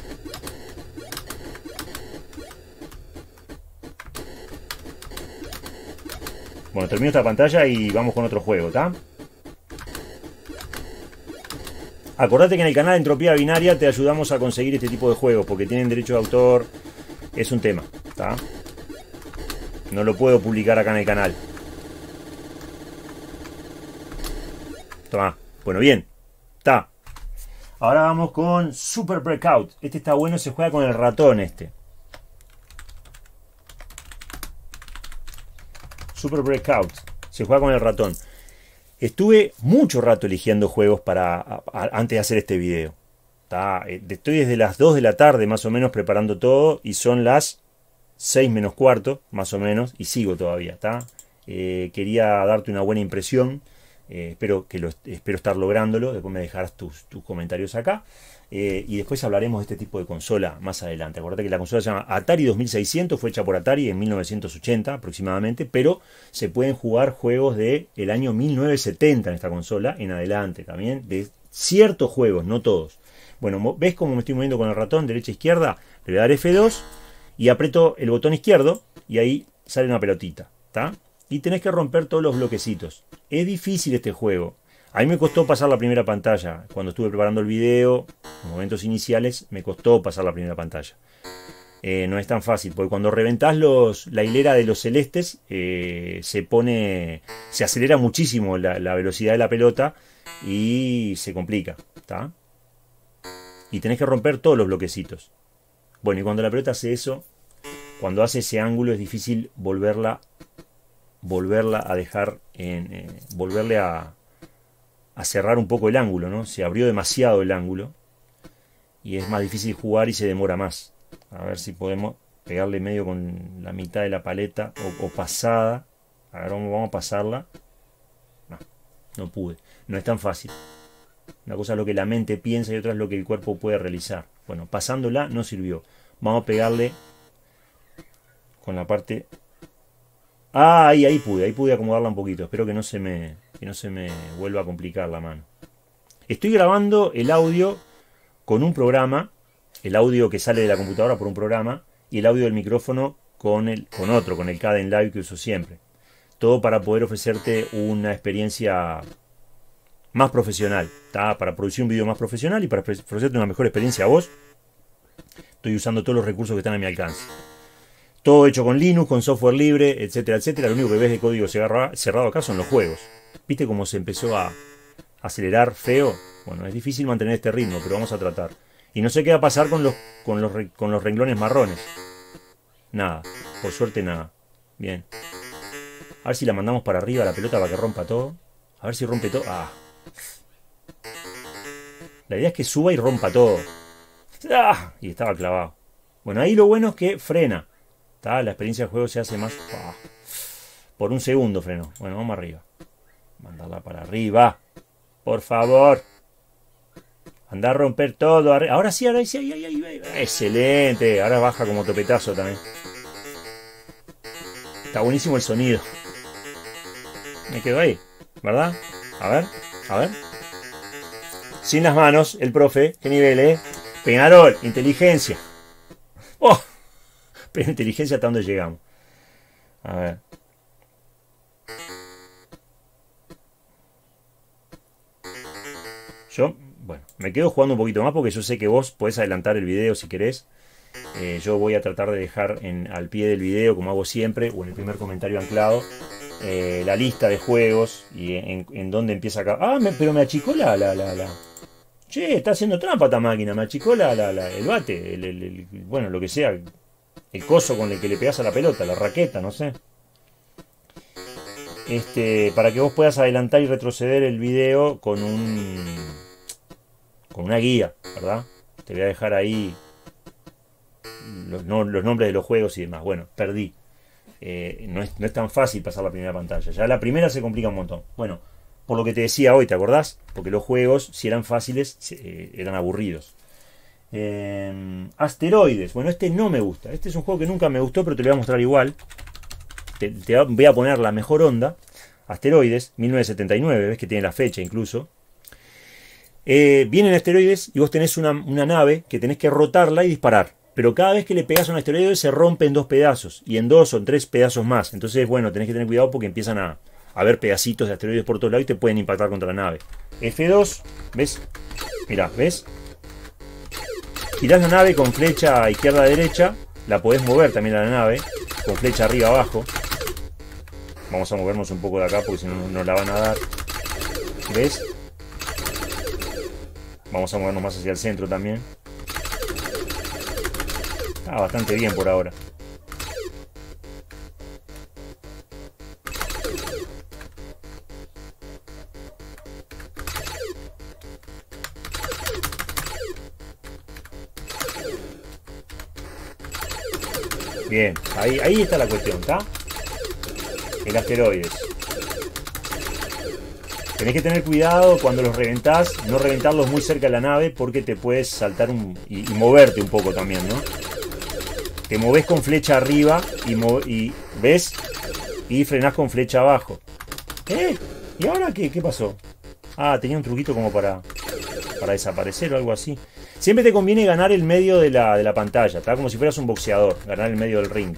Bueno, termino esta pantalla y vamos con otro juego, ¿está? Acordate que en el canal Entropía Binaria te ayudamos a conseguir este tipo de juegos porque tienen derecho de autor. Es un tema, ¿está? No lo puedo publicar acá en el canal. Toma. Bueno, bien. Está. Ahora vamos con Super Breakout. Este está bueno, se juega con el ratón este. Super Breakout. Se juega con el ratón. Estuve mucho rato eligiendo juegos antes de hacer este video. Estoy desde las 2 de la tarde más o menos preparando todo y son las 6 menos cuarto más o menos y sigo todavía. Quería darte una buena impresión. Espero estar lográndolo. Después me dejarás tus comentarios acá. Y después hablaremos de este tipo de consola más adelante. Acuérdate que la consola se llama Atari 2600. Fue hecha por Atari en 1980 aproximadamente. Pero se pueden jugar juegos del año 1970 en esta consola. En adelante también. De ciertos juegos, no todos. Bueno, ¿ves cómo me estoy moviendo con el ratón? Derecha, izquierda. Le voy a dar F2. Y aprieto el botón izquierdo. Y ahí sale una pelotita. ¿Está? Y tenés que romper todos los bloquecitos. Es difícil este juego. A mí me costó pasar la primera pantalla. Cuando estuve preparando el video, en momentos iniciales, me costó pasar la primera pantalla. No es tan fácil, porque cuando reventás la hilera de los celestes, se acelera muchísimo la velocidad de la pelota y se complica. ¿Tá? Y tenés que romper todos los bloquecitos. Bueno, y cuando la pelota hace eso, cuando hace ese ángulo, es difícil volverla a dejar, volverle a cerrar un poco el ángulo, ¿no? Se abrió demasiado el ángulo y es más difícil jugar y se demora más. A ver si podemos pegarle medio con la mitad de la paleta o pasada. A ver, vamos a pasarla. No pude. No es tan fácil. Una cosa es lo que la mente piensa y otra es lo que el cuerpo puede realizar. Bueno, pasándola no sirvió. Vamos a pegarle con la parte... Ah, ahí pude acomodarla un poquito. Espero que no se me vuelva a complicar la mano. Estoy grabando el audio con un programa, el audio que sale de la computadora por un programa, y el audio del micrófono con el Kdenlive que uso siempre. Todo para poder ofrecerte una experiencia más profesional, ¿tá? Para producir un video más profesional y para ofrecerte una mejor experiencia a vos. Estoy usando todos los recursos que están a mi alcance. Todo hecho con Linux, con software libre, etcétera, etcétera. Lo único que ves de código cerrado acá son los juegos. ¿Viste cómo se empezó a acelerar feo? Bueno, es difícil mantener este ritmo, pero vamos a tratar. Y no sé qué va a pasar con los renglones marrones. Nada, por suerte nada. Bien. A ver si la mandamos para arriba la pelota para que rompa todo. A ver si rompe todo. Ah. La idea es que suba y rompa todo. ¡Ah! Y estaba clavado. Bueno, ahí lo bueno es que frena. La experiencia del juego se hace más... Por un segundo frenó. Bueno, vamos arriba. Mandarla para arriba. Por favor. Anda a romper todo. Ahora sí, ahora sí. Ahí. Excelente. Ahora baja como topetazo también. Está buenísimo el sonido. Me quedo ahí, ¿verdad? A ver. Sin las manos, el profe. ¿Qué nivel, Peñarol, inteligencia. ¡Oh! Pero inteligencia hasta dónde llegamos. A ver. Yo, bueno, me quedo jugando un poquito más porque yo sé que vos podés adelantar el video si querés. Yo voy a tratar de dejar al pie del video, como hago siempre, o en el primer comentario anclado, la lista de juegos y en dónde empieza acá. Ah, pero me achicó la. Che, está haciendo trampa esta máquina, me achicó el bate, bueno, lo que sea, el coso con el que le pegás a la pelota, la raqueta, no sé. Para que vos puedas adelantar y retroceder el video con una guía, ¿verdad? Te voy a dejar ahí los nombres de los juegos y demás. Bueno, perdí. No es tan fácil pasar la primera pantalla. Ya la primera se complica un montón. Bueno, por lo que te decía hoy, ¿te acordás? Porque los juegos, si eran fáciles, eran aburridos. Asteroides. Bueno, este no me gusta. Este es un juego que nunca me gustó, pero te lo voy a mostrar igual. Te voy a poner la mejor onda. Asteroides, 1979. Ves que tiene la fecha incluso. Vienen asteroides y vos tenés una nave que tenés que rotarla y disparar. Pero cada vez que le pegas a un asteroide se rompe en 2 pedazos. Y en 2 o en 3 pedazos más. Entonces, bueno, tenés que tener cuidado porque empiezan a haber pedacitos de asteroides por todos lados y te pueden impactar contra la nave. F2, ¿ves? Mirá, ¿ves? Girás la nave con flecha izquierda-derecha. La podés mover también a la nave. Con flecha arriba-abajo. Vamos a movernos un poco de acá porque si no nos la van a dar. ¿Ves? Vamos a movernos más hacia el centro también. Está bastante bien por ahora. Bien, ahí está la cuestión, ¿está? El asteroides. Tenés que tener cuidado cuando los reventás, no reventarlos muy cerca de la nave porque te puedes saltar y moverte un poco también, ¿no? Te movés con flecha arriba y ¿ves? Y frenás con flecha abajo. ¿Y ahora qué pasó? Ah, tenía un truquito como para desaparecer o algo así. Siempre te conviene ganar el medio de la pantalla, ¿está? Como si fueras un boxeador, ganar el medio del ring.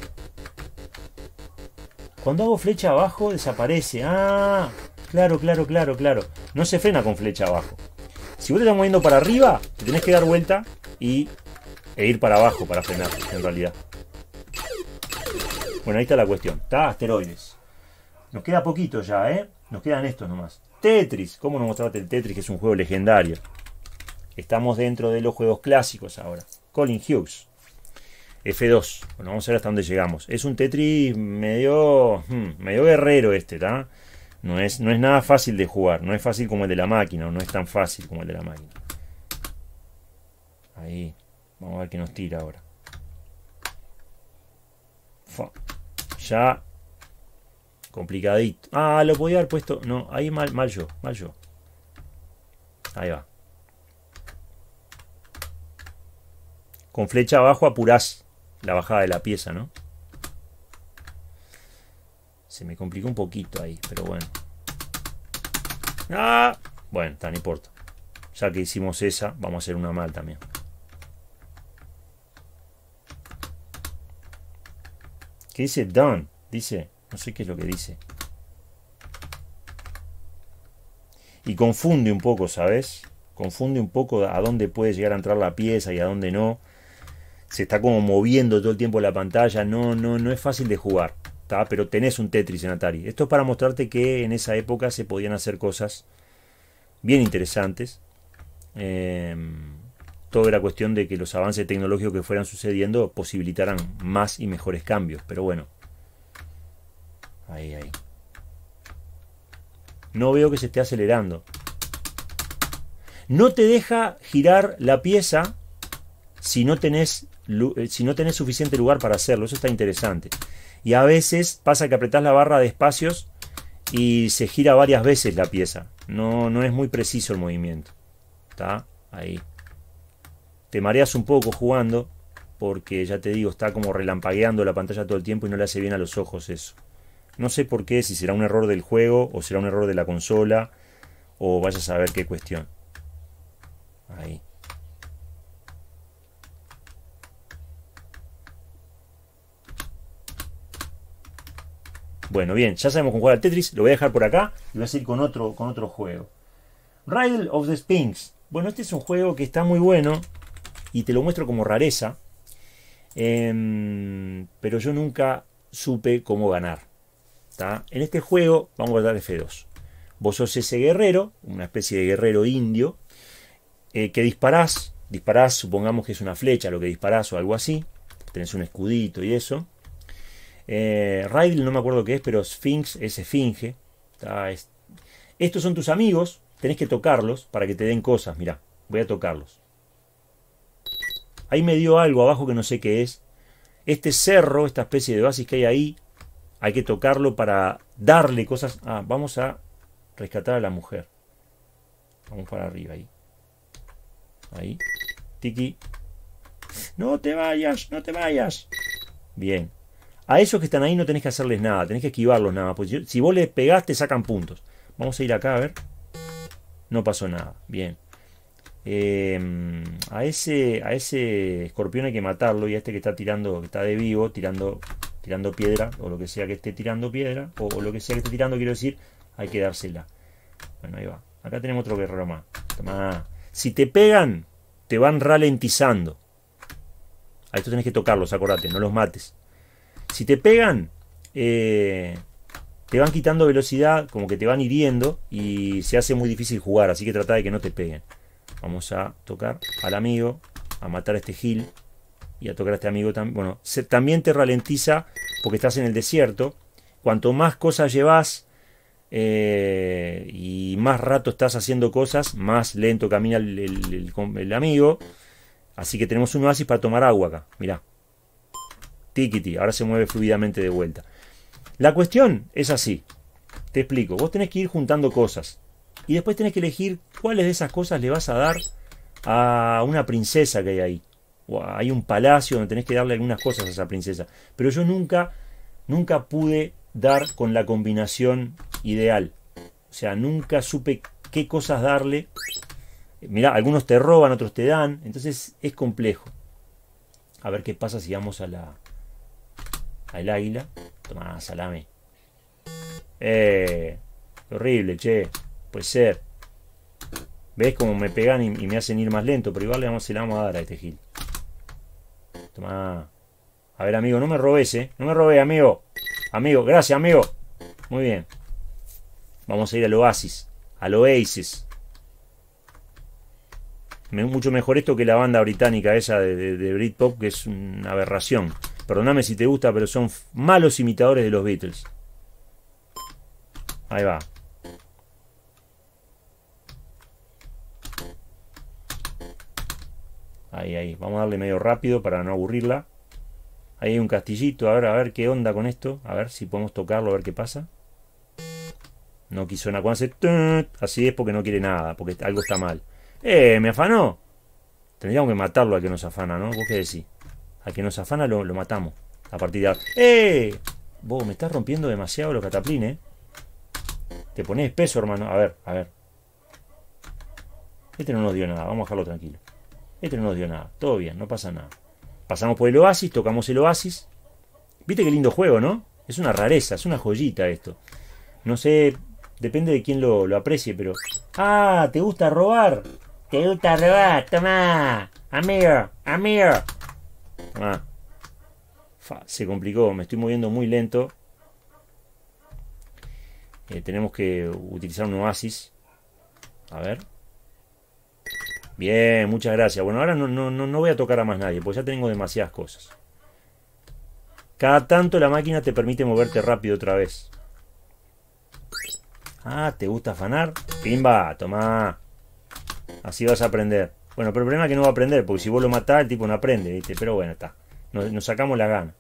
Cuando hago flecha abajo desaparece. Ah, claro. No se frena con flecha abajo. Si vos te estás moviendo para arriba, te tenés que dar vuelta e ir para abajo para frenar, en realidad. Bueno, ahí está la cuestión. Está asteroides. Nos queda poquito ya, ¿eh? Nos quedan estos nomás. Tetris. ¿Cómo nos mostraste el Tetris? Que es un juego legendario. Estamos dentro de los juegos clásicos ahora. Colin Hughes. F2. Bueno, vamos a ver hasta dónde llegamos. Es un Tetris medio guerrero este, ¿está? No es nada fácil de jugar. No es fácil como el de la máquina. O no es tan fácil como el de la máquina. Ahí. Vamos a ver qué nos tira ahora. Ya. Complicadito. Ah, lo podía haber puesto. No, ahí mal yo. Ahí va. Con flecha abajo apurás la bajada de la pieza, ¿no? Se me complicó un poquito ahí, pero bueno. ¡Ah! Bueno, no importa. Ya que hicimos esa, vamos a hacer una mal también. ¿Qué dice done? Dice, no sé qué es lo que dice. Y confunde un poco, ¿sabes? Confunde un poco a dónde puede llegar a entrar la pieza y a dónde no. Se está como moviendo todo el tiempo la pantalla. No es fácil de jugar, ¿tá? Pero tenés un Tetris en Atari. Esto es para mostrarte que en esa época se podían hacer cosas bien interesantes. Todo era cuestión de que los avances tecnológicos que fueran sucediendo posibilitaran más y mejores cambios. Pero bueno. Ahí. No veo que se esté acelerando. No te deja girar la pieza si no tenés suficiente lugar para hacerlo. Eso está interesante. Y a veces pasa que apretás la barra de espacios y se gira varias veces la pieza. No es muy preciso el movimiento. ¿Tá? Ahí. Te mareas un poco jugando, porque ya te digo, está como relampagueando la pantalla todo el tiempo y no le hace bien a los ojos eso. No sé por qué, si será un error del juego o será un error de la consola o vaya a saber qué cuestión. Ahí. Bueno, bien, ya sabemos cómo jugar al Tetris. Lo voy a dejar por acá y voy a seguir con otro juego. Riddle of the Sphinx. Bueno, este es un juego que está muy bueno y te lo muestro como rareza. Pero yo nunca supe cómo ganar. ¿Tá? En este juego vamos a dar F2. Vos sos ese guerrero, una especie de guerrero indio, que disparás, supongamos que es una flecha lo que disparás o algo así. Tenés un escudito y eso. Riddle no me acuerdo qué es, pero Sphinx es esfinge. Estos son tus amigos, tenés que tocarlos para que te den cosas. Mirá, voy a tocarlos. Ahí me dio algo abajo que no sé qué es. Este cerro, esta especie de oasis que hay ahí, hay que tocarlo para darle cosas. Ah, vamos a rescatar a la mujer. Vamos para arriba ahí. Ahí. Tiki. No te vayas, no te vayas. Bien. A esos que están ahí no tenés que hacerles nada, tenés que esquivarlos nada. Porque si vos les pegás te sacan puntos. Vamos a ir acá a ver. No pasó nada. Bien. A ese escorpión hay que matarlo. Y a este que está tirando, que está de vivo, tirando piedra, o lo que sea que esté tirando piedra, o lo que sea que esté tirando, quiero decir, hay que dársela. Bueno, ahí va. Acá tenemos otro guerrero más. Tomá. Si te pegan, te van ralentizando. A estos tenés que tocarlos, acordate, no los mates. Si te pegan, te van quitando velocidad, como que te van hiriendo, y se hace muy difícil jugar, así que trata de que no te peguen. Vamos a tocar al amigo, a matar a este Gil, y a tocar a este amigo también. Bueno, también te ralentiza porque estás en el desierto. Cuanto más cosas llevas y más rato estás haciendo cosas, más lento camina el amigo. Así que tenemos un oasis para tomar agua acá. Mirá. Tikiti, ahora se mueve fluidamente de vuelta. La cuestión es así. Te explico. Vos tenés que ir juntando cosas. Y después tenés que elegir cuáles de esas cosas le vas a dar a una princesa que hay ahí. O hay un palacio donde tenés que darle algunas cosas a esa princesa. Pero yo nunca pude dar con la combinación ideal. O sea, nunca supe qué cosas darle. Mirá, algunos te roban, otros te dan. Entonces es complejo. A ver qué pasa si vamos al águila. Tomá, salame. Horrible, che. Puede ser. ¿Ves cómo me pegan y me hacen ir más lento? Pero igual se la vamos a dar a este Gil. Tomá. A ver, amigo, no me robes, No me robes, amigo. Amigo, gracias, amigo. Muy bien. Vamos a ir al oasis. Al oasis. Mucho mejor esto que la banda británica esa de Britpop, que es una aberración. Perdóname si te gusta, pero son malos imitadores de los Beatles. Ahí va. Ahí. Vamos a darle medio rápido para no aburrirla. Ahí hay un castillito. A ver qué onda con esto. A ver si podemos tocarlo, a ver qué pasa. No quiso nada. Cuando hace... Así es porque no quiere nada, porque algo está mal. Me afanó. Tendríamos que matarlo al que nos afana, ¿no? ¿Vos qué decís? Al que nos afana lo matamos. A partir de ahora. Vos me estás rompiendo demasiado los cataplines. Te ponés espeso, hermano. A ver. Este no nos dio nada. Vamos a dejarlo tranquilo. Este no nos dio nada. Todo bien, no pasa nada. Pasamos por el oasis, tocamos el oasis. Viste qué lindo juego, ¿no? Es una rareza, es una joyita esto. No sé, depende de quién lo aprecie, pero... ¡Ah! ¿Te gusta robar? ¿Te gusta robar? Tomá. Amigo. Tomá. Se complicó, me estoy moviendo muy lento. Tenemos que utilizar un oasis. A ver. Bien, muchas gracias. Bueno, ahora no voy a tocar a más nadie, porque ya tengo demasiadas cosas. Cada tanto la máquina te permite moverte rápido otra vez. Ah, ¿te gusta afanar? Pimba, tomá. Así vas a aprender. Bueno, pero el problema es que no va a aprender, porque si vos lo matás, el tipo no aprende, ¿viste? Pero bueno, está. Nos sacamos la gana.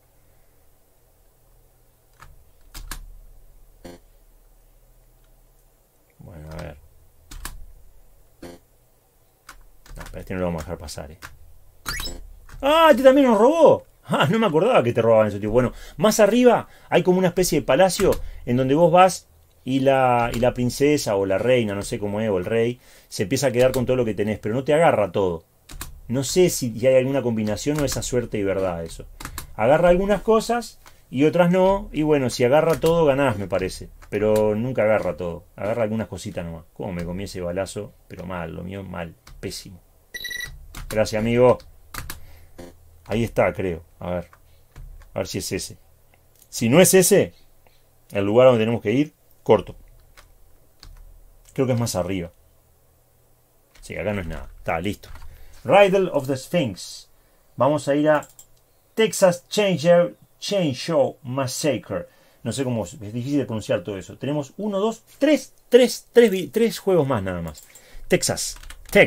Bueno, a ver. este no lo vamos a dejar pasar, ¡Ah! Este también nos robó. Ah, no me acordaba que te robaban esos tíos. Bueno, más arriba hay como una especie de palacio en donde vos vas y la princesa o la reina, no sé cómo es, o el rey, se empieza a quedar con todo lo que tenés, pero no te agarra todo. No sé si hay alguna combinación o esa suerte y verdad eso. Agarra algunas cosas y otras no. Y bueno, si agarra todo ganás, me parece. Pero nunca agarra todo. Agarra algunas cositas nomás. Cómo me comí ese balazo. Pero mal, lo mío mal. Pésimo. Gracias, amigo. Ahí está, creo. A ver si es ese. Si no es ese, el lugar donde tenemos que ir, corto. Creo que es más arriba. Sí, acá no es nada. Está, listo. Riddle of the Sphinx. Vamos a ir a Texas Chainsaw Massacre. No sé cómo es difícil de pronunciar todo eso. Tenemos 1, 2, 3 juegos más nada más. Texas.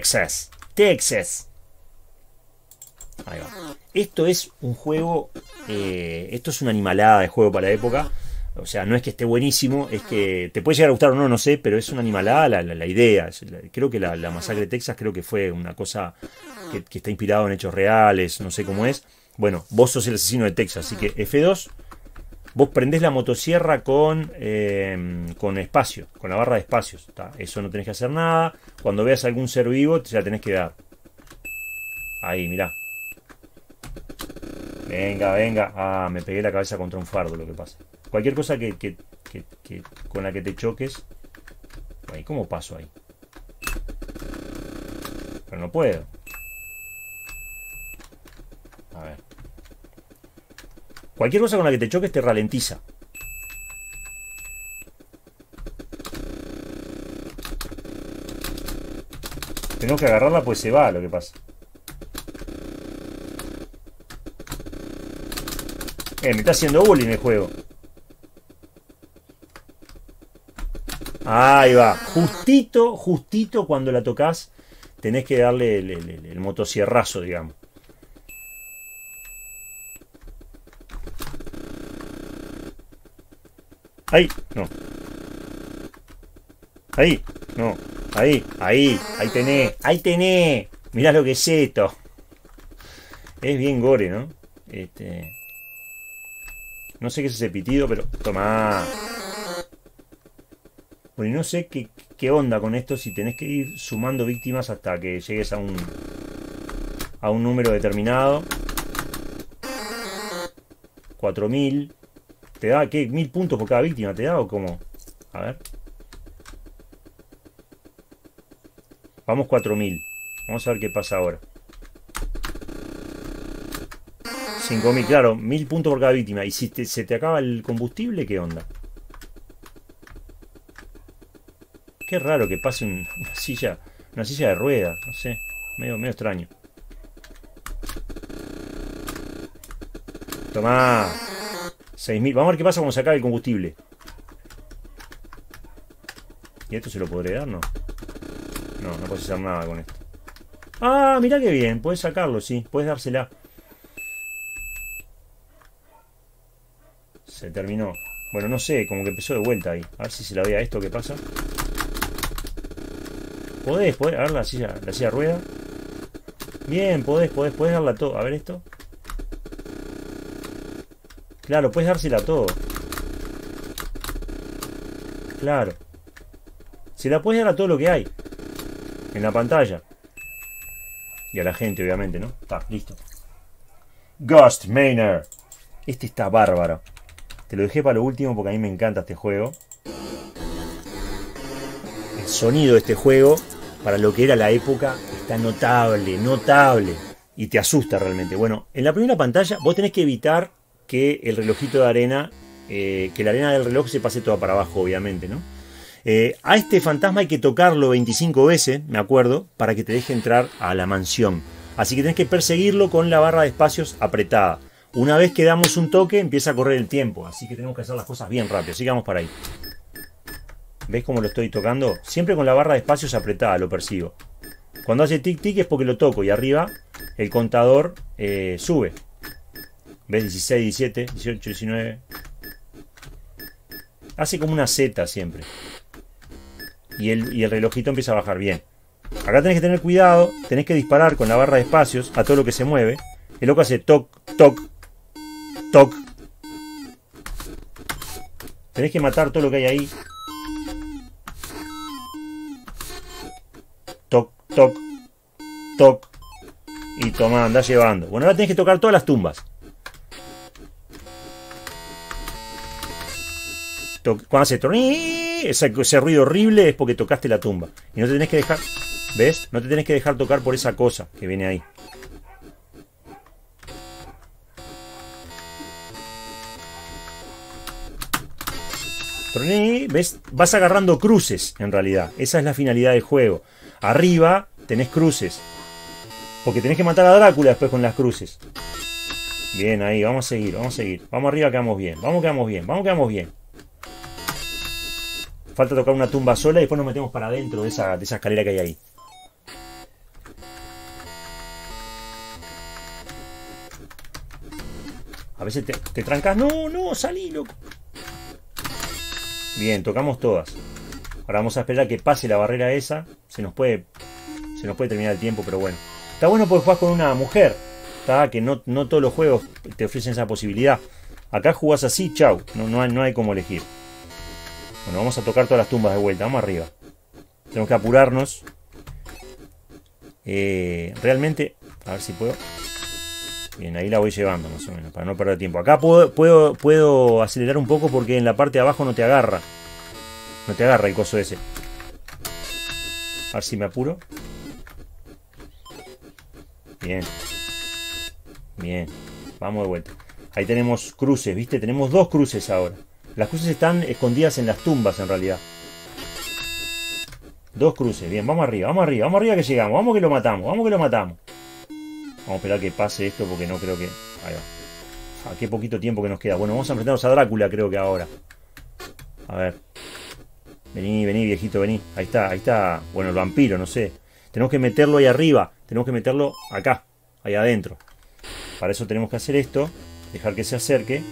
Ahí va. Esto es un juego. Esto es una animalada de juego para la época. O sea, no es que esté buenísimo, es que te puede llegar a gustar o no, no sé, pero es una animalada la idea. Creo que la masacre de Texas creo que fue una cosa que está inspirado en hechos reales, no sé cómo es. Bueno, vos sos el asesino de Texas, así que F2, vos prendés la motosierra con espacio, con la barra de espacios. ¿Tá? Eso no tenés que hacer nada. Cuando veas algún ser vivo, te la tenés que dar. Ahí, mirá. Venga. Ah, me pegué la cabeza contra un fardo, lo que pasa. Cualquier cosa que con la que te choques. Ahí, ¿cómo paso ahí? Pero no puedo. A ver. Cualquier cosa con la que te choques te ralentiza. Tenemos que agarrarla pues se va, lo que pasa. Me está haciendo bullying el juego. Ahí va. Justito cuando la tocas, tenés que darle el motosierrazo, digamos. Ahí, no. Ahí, no. Ahí tenés. Mirá lo que es esto. Es bien gore, ¿no? No sé qué es ese pitido, pero toma. Bueno, y no sé qué onda con esto, si tenés que ir sumando víctimas hasta que llegues a un número determinado. 4000. ¿Te da qué? 1000 puntos por cada víctima, ¿te da o cómo? A ver. Vamos 4000. Vamos a ver qué pasa ahora. 5000, claro, 1000 puntos por cada víctima. Y si se te acaba el combustible, ¿qué onda? Qué raro que pase una silla de ruedas, no sé, medio extraño. Tomá. 6000, vamos a ver qué pasa cuando se acabe el combustible. ¿Y esto se lo podré dar? No. No puedes hacer nada con esto. Ah, mirá qué bien, puedes sacarlo, sí, puedes dársela. Se terminó. Bueno, no sé, como que empezó de vuelta ahí. A ver si se la ve a esto, ¿qué pasa? Podés, a ver la silla de rueda. Bien, podés darla todo. A ver esto. Claro, puedes dársela a todo. Claro. Se la puedes dar a todo lo que hay en la pantalla. Y a la gente, obviamente, ¿no? Está, listo. Ghost Manor. Este está bárbaro. Te lo dejé para lo último porque a mí me encanta este juego. El sonido de este juego, para lo que era la época, está notable. Y te asusta realmente. Bueno, en la primera pantalla vos tenés que evitar que el relojito de arena, que la arena del reloj se pase toda para abajo, obviamente, ¿no? A este fantasma hay que tocarlo 25 veces, me acuerdo, para que te deje entrar a la mansión. Así que tenés que perseguirlo con la barra de espacios apretada. Una vez que damos un toque, empieza a correr el tiempo. Así que tenemos que hacer las cosas bien rápido. Así que vamos para ahí. ¿Ves cómo lo estoy tocando? Siempre con la barra de espacios apretada lo persigo. Cuando hace tic-tic es porque lo toco. Y arriba el contador sube. ¿Ves? 16, 17, 18, 19. Hace como una Z siempre. Y el relojito empieza a bajar bien. Acá tenés que tener cuidado, tenés que disparar con la barra de espacios a todo lo que se mueve. El loco hace toc, toc, toc. Tenés que matar todo lo que hay ahí. Toc, toc, toc. Y toma, anda llevando. Bueno, ahora tenés que tocar todas las tumbas. Cuando hace ese ruido horrible es porque tocaste la tumba. Y no te tenés que dejar... ¿Ves? No te tenés que dejar tocar por esa cosa que viene ahí. ¿Ves? Vas agarrando cruces en realidad. Esa es la finalidad del juego. Arriba tenés cruces. Porque tenés que matar a Drácula después con las cruces. Bien, ahí, vamos a seguir, vamos a seguir. Vamos arriba, quedamos bien. Vamos, quedamos bien, vamos, quedamos bien. Falta tocar una tumba sola y después nos metemos para adentro de esa escalera que hay ahí. A veces te trancas. No, no, salí, loco. Bien, tocamos todas. Ahora vamos a esperar a que pase la barrera esa. Se nos puede terminar el tiempo, pero bueno. Está bueno porque jugás con una mujer. ¿Está? Que no todos los juegos te ofrecen esa posibilidad. Acá jugás así, chau. No hay como elegir. Bueno, vamos a tocar todas las tumbas de vuelta. Vamos arriba. Tenemos que apurarnos. Realmente, a ver si puedo. Bien, ahí la voy llevando más o menos, para no perder tiempo. Acá puedo acelerar un poco porque en la parte de abajo no te agarra. No te agarra el coso ese. A ver si me apuro. Bien. Bien. Vamos de vuelta. Ahí tenemos cruces, ¿viste? Tenemos dos cruces ahora. Las cruces están escondidas en las tumbas en realidad. Dos cruces. Bien, vamos arriba, vamos arriba, vamos arriba que llegamos. Vamos que lo matamos, vamos que lo matamos. Vamos a esperar que pase esto porque no creo que... Ahí va. Qué poquito tiempo que nos queda. Bueno, vamos a enfrentarnos a Drácula creo que ahora. A ver. Vení, vení, viejito, vení. Ahí está, ahí está. Bueno, el vampiro, no sé. Tenemos que meterlo ahí arriba. Tenemos que meterlo acá, ahí adentro. Para eso tenemos que hacer esto. Dejar que se acerque.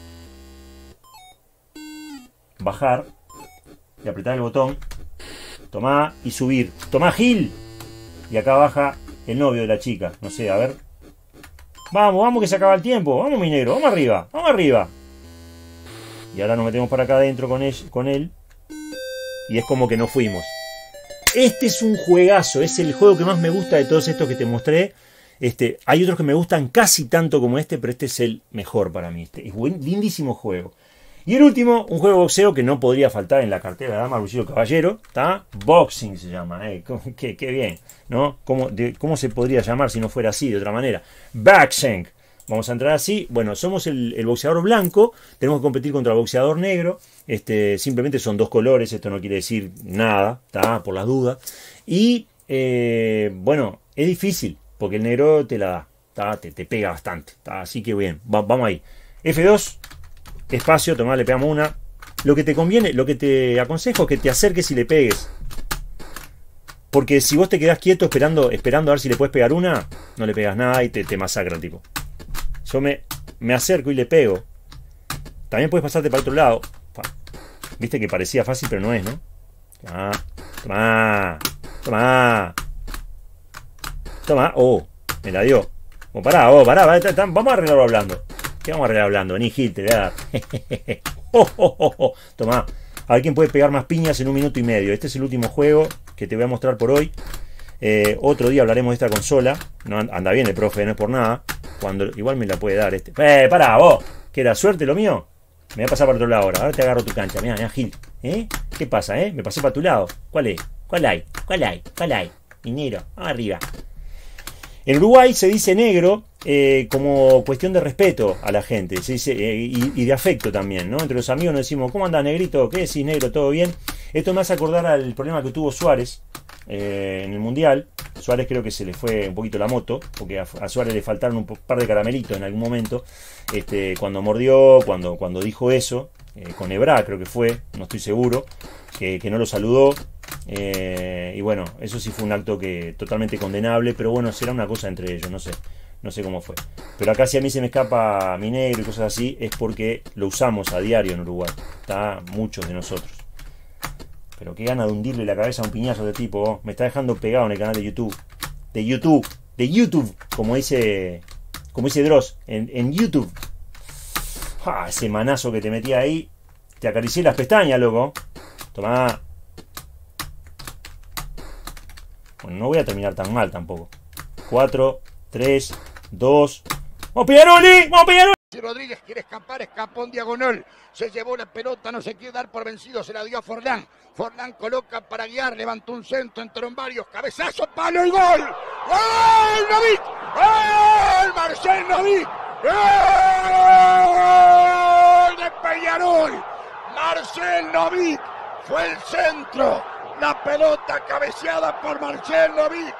Bajar. Y apretar el botón. Tomá y subir. Tomá, Gil. Y acá baja el novio de la chica. No sé, a ver. Vamos, vamos que se acaba el tiempo. Vamos, mi negro, vamos arriba, vamos arriba. Y ahora nos metemos para acá adentro con él. Y es como que no fuimos. Este es un juegazo. Es el juego que más me gusta de todos estos que te mostré. Hay otros que me gustan casi tanto como este, pero este es el mejor para mí. Es un lindísimo juego. Y el último, un juego de boxeo que no podría faltar en la cartera de Dama Ruggero Caballero. ¿Está? Boxing se llama. Qué bien, ¿no? ¿Cómo se podría llamar si no fuera así, de otra manera? Boxing. Vamos a entrar así. Bueno, somos el boxeador blanco. Tenemos que competir contra el boxeador negro. Simplemente son dos colores. Esto no quiere decir nada. ¿Está? Por las dudas. Y, bueno, es difícil. Porque el negro te la da. Te pega bastante. ¿Tá? Así que bien. Vamos ahí. F2. Espacio, tomá, le pegamos una. Lo que te conviene, lo que te aconsejo es que te acerques y le pegues. Porque si vos te quedás quieto esperando a ver si le puedes pegar una, no le pegas nada y te masacra el tipo. Yo me acerco y le pego. También puedes pasarte para otro lado. Viste que parecía fácil, pero no es, ¿no? Tomá. Oh, me la dio. Pará, vamos a arreglarlo hablando. ¿Qué vamos a arreglar hablando? Vení, Gil, te voy a dar. Tomá. A ver quién puede pegar más piñas en 1 minuto y medio. Este es el último juego que te voy a mostrar por hoy. Otro día hablaremos de esta consola. No anda bien el profe, no es por nada. Igual me la puede dar este. Pará, vos. ¿Qué era suerte lo mío? Me voy a pasar para otro lado ahora. Ahora te agarro tu cancha. Mirá, Gil. ¿Qué pasa, Me pasé para tu lado. ¿Cuál es? ¿Cuál hay? Minero. Vamos arriba. En Uruguay se dice negro como cuestión de respeto a la gente, se dice, y de afecto también, ¿no? Entre los amigos nos decimos, ¿cómo andás, negrito? ¿Qué decís, negro? ¿Todo bien? Esto me hace acordar al problema que tuvo Suárez en el Mundial. Suárez creo que se le fue un poquito la moto, porque a Suárez le faltaron un par de caramelitos en algún momento, cuando mordió, cuando dijo eso, con Ebra creo que fue, no estoy seguro, que no lo saludó. Y bueno, eso sí fue un acto que totalmente condenable, pero bueno, será una cosa entre ellos, no sé cómo fue. Pero acá si a mí se me escapa mi negro y cosas así, es porque lo usamos a diario en Uruguay, está muchos de nosotros. Pero qué gana de hundirle la cabeza a un piñazo de tipo. Oh. Me está dejando pegado en el canal de YouTube. De YouTube. Como dice Dross. En YouTube. Ese manazo que te metía ahí. Te acaricié las pestañas, loco. Tomá. Bueno, no voy a terminar tan mal tampoco. 4, 3, 2. ¡Vamos, Peñaroli! ¡Vamos, Peñaroli! Si Rodríguez quiere escapar, escapó en diagonal. Se llevó la pelota, no se quiere dar por vencido. Se la dio a Forlán. Forlán coloca para guiar, levantó un centro, entró en varios. Cabezazo, palo y gol. ¡Gol, Novik! ¡Gol, Marcel Novik! ¡Gol de Peñarol! Marcel Novik fue el centro. La pelota cabeceada por Marcel Novik.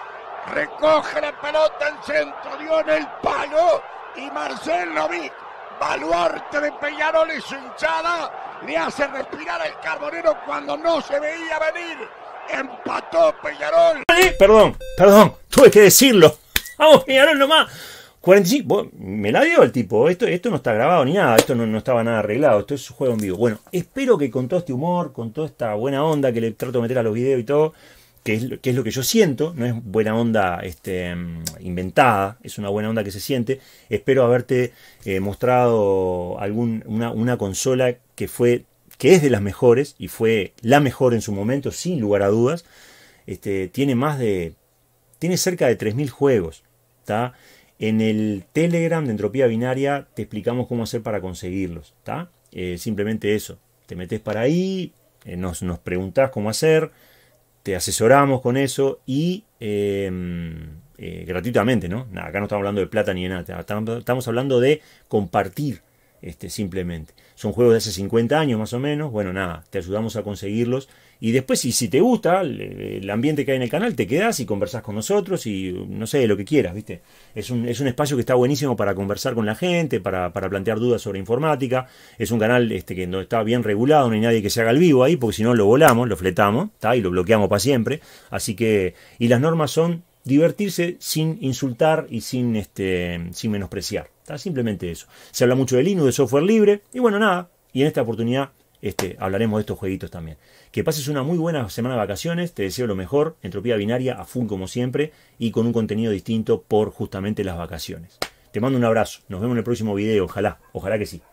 Recoge la pelota en centro, dio en el palo. Y Marcel Novik, baluarte de Peñarol y su hinchada, le hace respirar al Carbonero cuando no se veía venir. Empató Peñarol. Perdón, tuve que decirlo. Vamos, Peñarol nomás. 45, me la dio el tipo. Esto no está grabado ni nada. Esto no estaba nada arreglado. Esto es un juego en vivo. Bueno, espero que con todo este humor, con toda esta buena onda que le trato de meter a los videos y todo, que es lo que yo siento, no es buena onda inventada, es una buena onda que se siente. Espero haberte mostrado una consola que es de las mejores y fue la mejor en su momento, sin lugar a dudas. Tiene cerca de 3000 juegos, ¿tá? En el Telegram de Entropía Binaria te explicamos cómo hacer para conseguirlos, ¿tá? Simplemente eso, te metes para ahí, nos preguntás cómo hacer. Te asesoramos con eso y gratuitamente, ¿no? Nada, acá no estamos hablando de plata ni de nada. Estamos hablando de compartir simplemente. Son juegos de hace 50 años más o menos. Bueno, nada, te ayudamos a conseguirlos. Y después, si te gusta el ambiente que hay en el canal, te quedás y conversás con nosotros y no sé, lo que quieras, ¿viste? Es un espacio que está buenísimo para conversar con la gente, para plantear dudas sobre informática. Es un canal que no está bien regulado, no hay nadie que se haga el vivo ahí, porque si no lo volamos, lo fletamos, ¿tá? Y lo bloqueamos para siempre. Así que, y las normas son divertirse sin insultar y sin menospreciar. ¿Tá? Simplemente eso. Se habla mucho de Linux, de software libre, y bueno, nada. Y en esta oportunidad hablaremos de estos jueguitos también. Que pases una muy buena semana de vacaciones, te deseo lo mejor, Entropía Binaria a full como siempre, y con un contenido distinto por justamente las vacaciones. Te mando un abrazo, nos vemos en el próximo video, ojalá que sí.